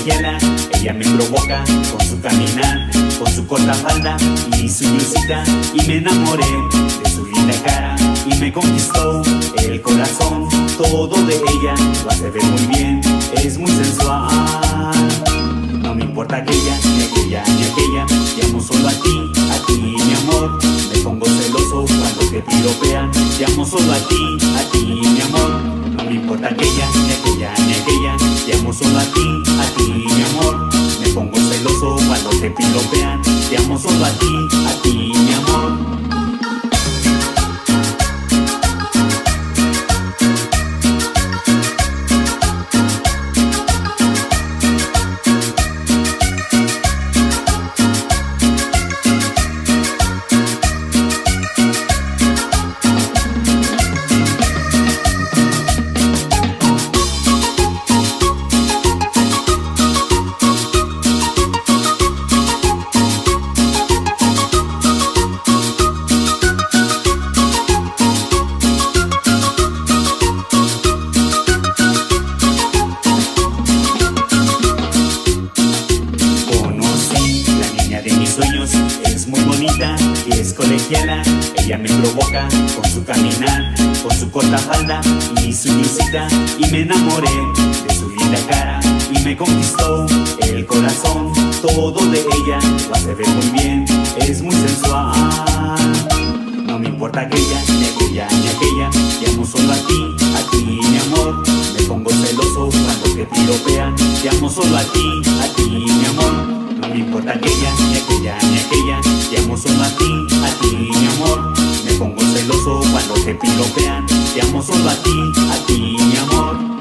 colegiala, ella me provoca con su caminar, con su corta falda y su blusita, y me enamoré de su linda cara y me conquistó el corazón. Todo de ella lo hace ver muy bien, es muy sensual. No me importa aquella, ni aquella, ni aquella, te amo solo a ti, a ti mi amor. Me pongo celoso cuando te piropean, te amo solo a ti, a ti mi amor. No me importa aquella, ni aquella, ni aquella, te amo solo a ti, a ti mi amor. Me pongo celoso cuando te piropean, te amo solo a ti, a ti mi amor. Ella me provoca con su caminar, con su corta falda y su blusita, y me enamoré de su linda cara y me conquistó el corazón. Todo de ella lo hace ver muy bien, es muy sensual. No me importa aquella, ni aquella, ni aquella, te amo solo a ti, a ti mi amor. Me pongo celoso cuando te piropean, te amo solo a ti, a ti mi amor. No me importa aquella, ni aquella, ni aquella, te amo solo a ti, a ti mi amor. Me pongo celoso cuando te piropean, te amo solo a ti, a ti mi amor.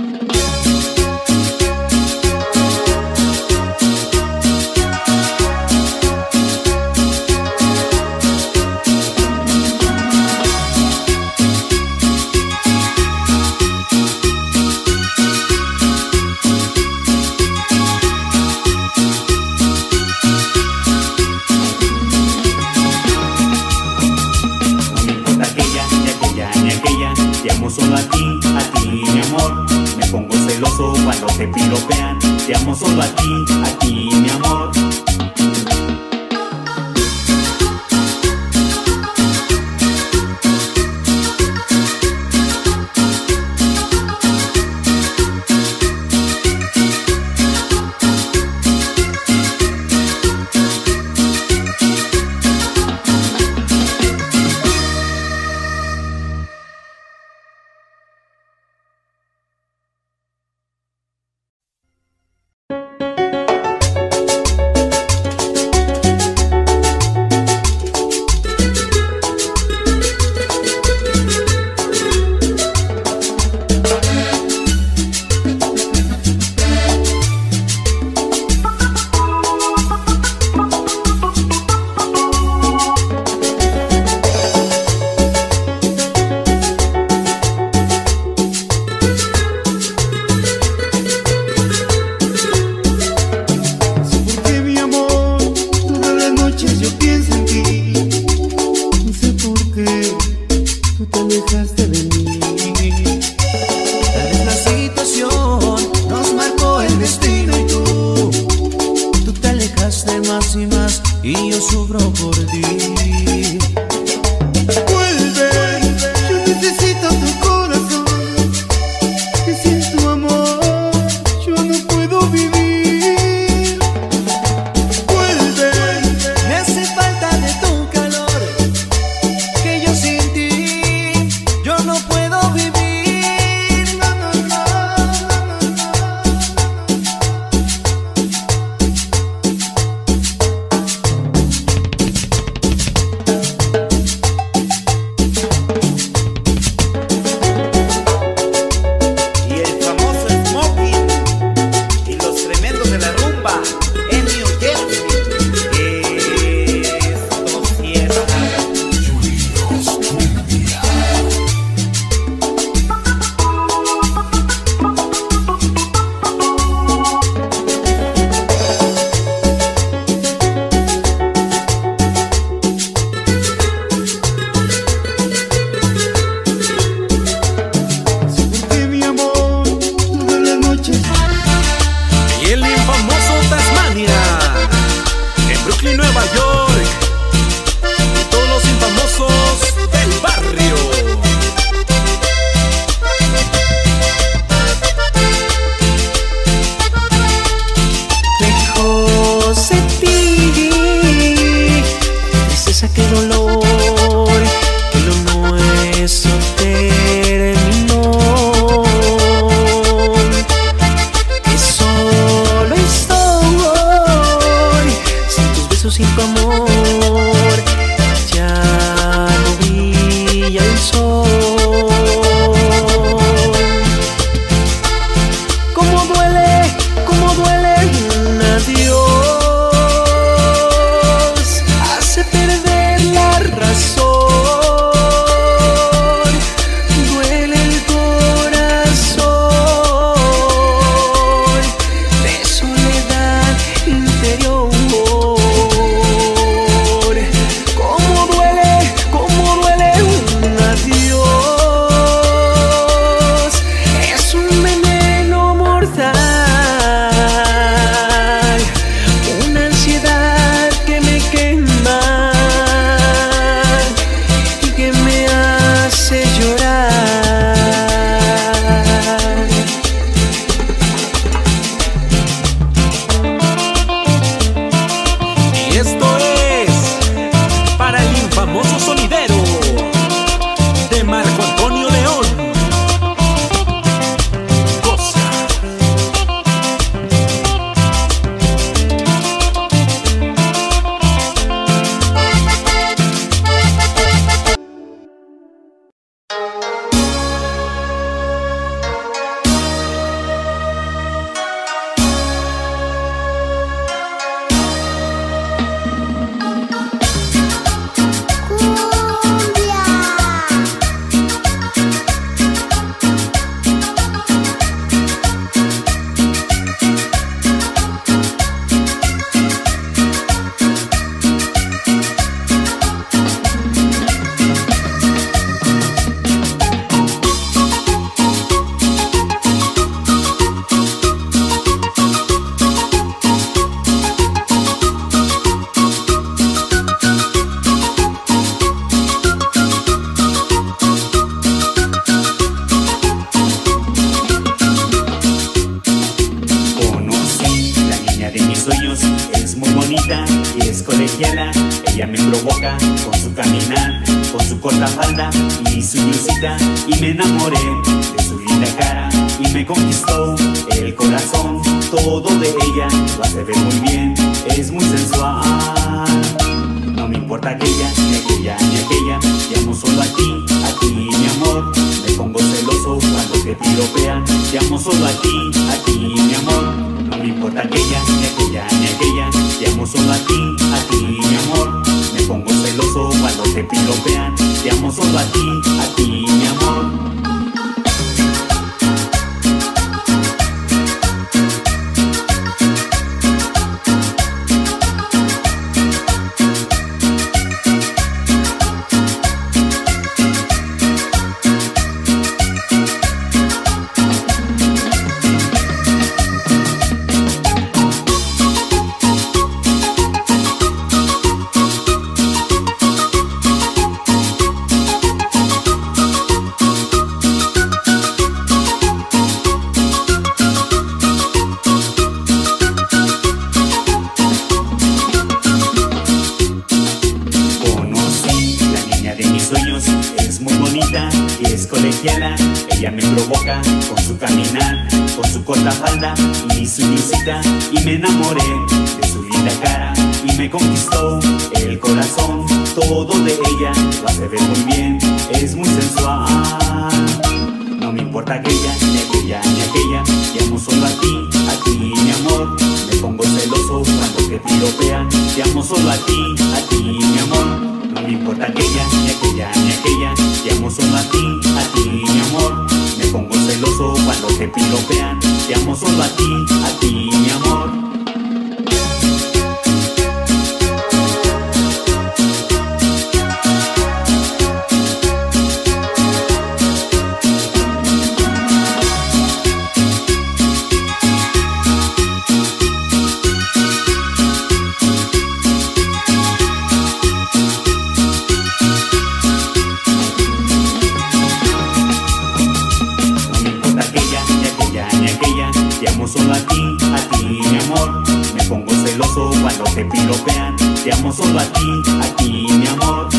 Solo a ti, a ti mi amor. Me pongo celoso cuando te piropean, te amo solo a ti, a ti mi amor. No puedo boca, con su caminar, con su corta falda y su blusita, y me enamoré de su linda cara y me conquistó el corazón. Todo de ella lo hace ver muy bien, es muy sensual. No me importa aquella, ni aquella, ni aquella, te amo solo a ti, a ti mi amor. Me pongo celoso cuando te piropean, te amo solo a ti, a ti mi amor. No me importa aquella, ni aquella, ni aquella, te amo solo a ti, a ti mi amor. Me pongo celoso cuando te piropean, te amo solo a ti, a ti mi amor. Ella me provoca con su caminar, con su corta falda y su blusita, y me enamoré de su linda cara y me conquistó el corazón. Todo de ella lo hace ver muy bien, es muy sensual. No me importa aquella, ni aquella, ni aquella, te amo solo a ti, a ti mi amor. Me pongo celoso cuando te piropean, te amo solo a ti, a ti mi amor. No me importa aquella, ni aquella, ni aquella, te amo solo a ti, a ti mi amor. Me pongo celoso cuando te piropean, te amo solo a ti, a ti mi amor. Solo a ti, a ti mi amor. Me pongo celoso cuando te piropean, te amo solo a ti, a ti mi amor.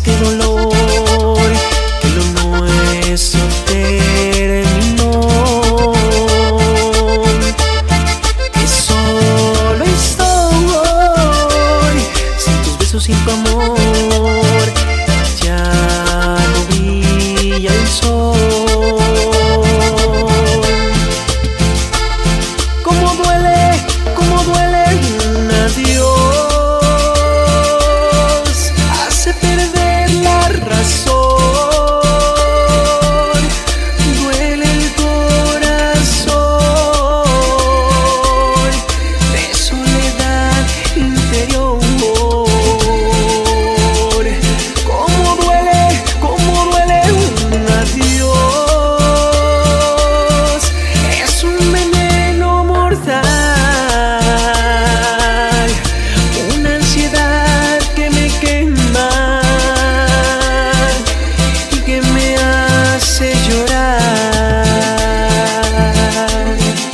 este dolor, que lo nuestro terminó, que solo estoy sin tus besos, sin tu amor, ya no brilla el sol. Cómo duele, cómo duele un adiós, hace perder la razón, duele el corazón de soledad interior. Cómo duele, cómo duele un adiós, es un veneno mortal, una ansiedad que me quema y que me hace llorar.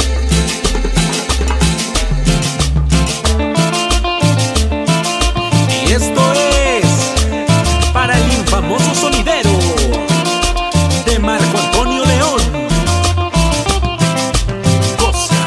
Y esto es para el infamoso sonidero de Marco Antonio León. Goza.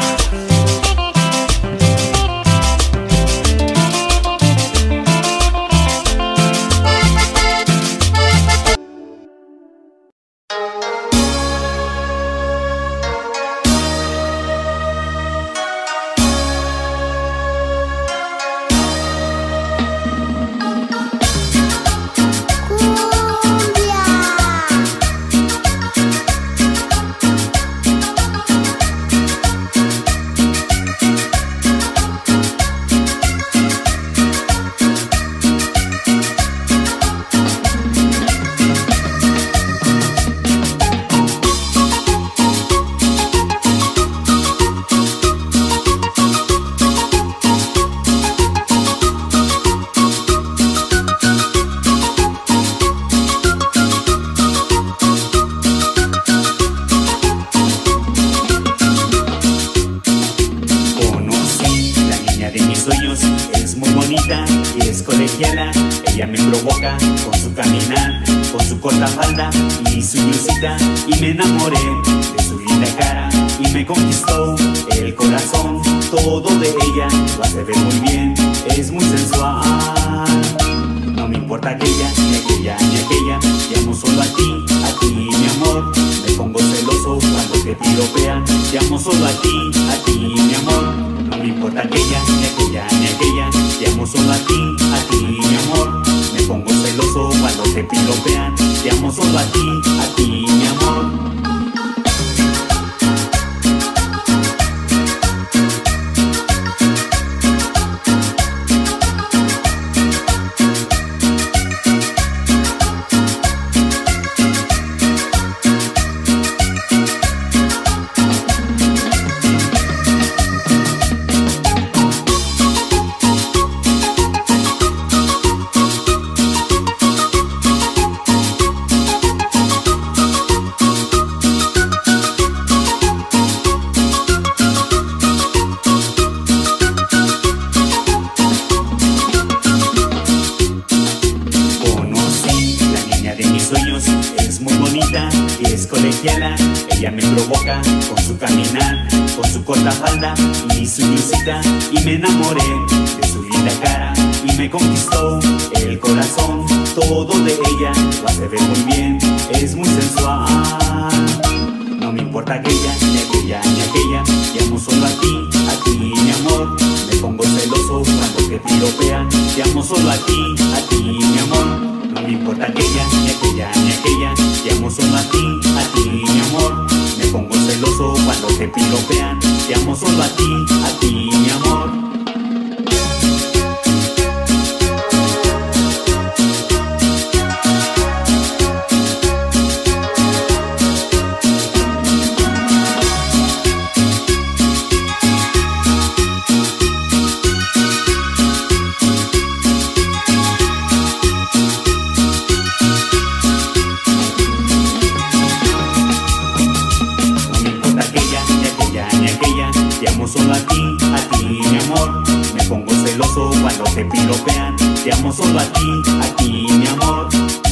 Conocí la niña de mis sueños, es muy bonita y es colegiala. Ella me provoca con su caminar, con su corta falda y su blusita, y me enamoré de su linda cara y me conquistó el corazón. Todo de ella lo hace ver muy bien, es muy sensual. No me importa aquella, ni aquella, ni aquella, te amo solo a ti, a ti mi amor. Me pongo celoso cuando te piropean, te amo solo a ti, a ti mi amor. No me importa aquella, ni aquella, ni aquella, te amo solo a ti, a ti mi amor. Me pongo celoso cuando te piropean, te amo solo a ti, a ti mi amor. Ella me provoca con su caminar, con su corta falda y su blusita, y me enamoré de su linda cara y me conquistó el corazón. Todo de ella lo hace ver muy bien, es muy sensual. No me importa aquella, ni aquella, ni aquella, te amo solo a ti, a ti mi amor. Me pongo celoso cuando te piropean, te amo solo a ti, a ti mi amor. No me importa aquella, ni aquella, ni aquella, te amo solo a ti, a ti mi amor. Me pongo celoso cuando te piropean, te amo solo a ti, a ti mi amor. Solo a ti, a ti mi amor. Me pongo celoso cuando te piropean, te amo solo a ti, a ti mi amor.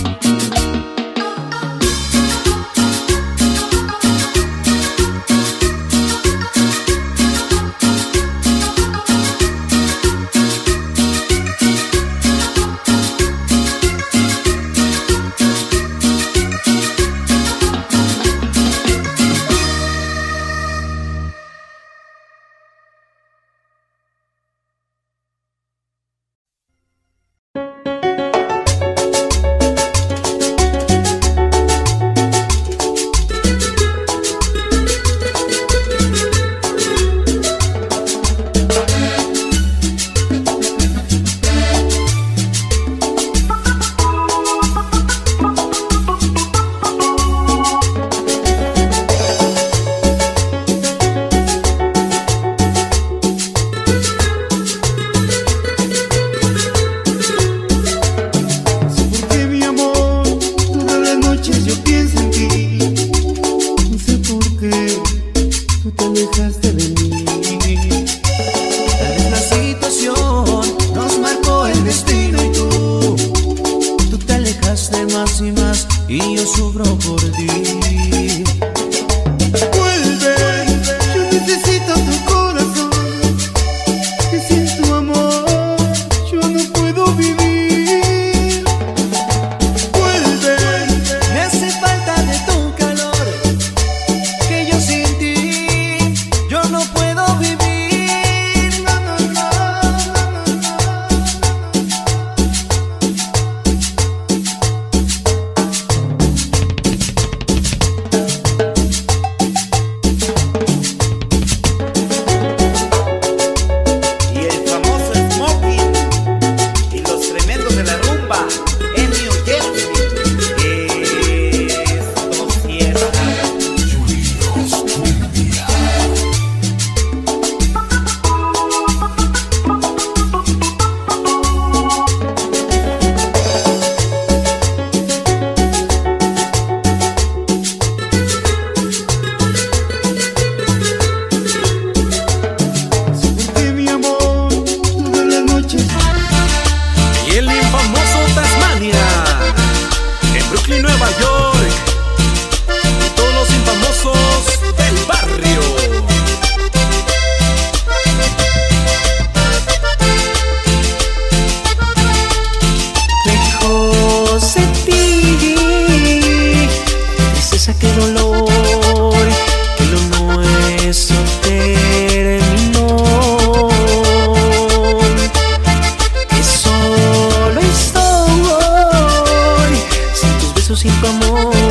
más y más y yo sufro por ti. Vuelve, yo necesito tu corazón, que sin tu amor yo no puedo vivir. Vuelve, me hace falta de tu calor, que yo sin ti yo no puedo vivir. no, no, no, no, no, Y el famoso Smoking y los tremendos de la rumba en New Jersey. Esto cierra. Chulitos Cumbia. porque mi amor todas las noches Y el infamoso Tasmania, en Brooklyn, Nueva York, y todos los infamosos del barrio. Lejos de ti, tristeza, qué dolor, que lo nuestro terminó. Que solo estoy sin tus besos, sin tu amor.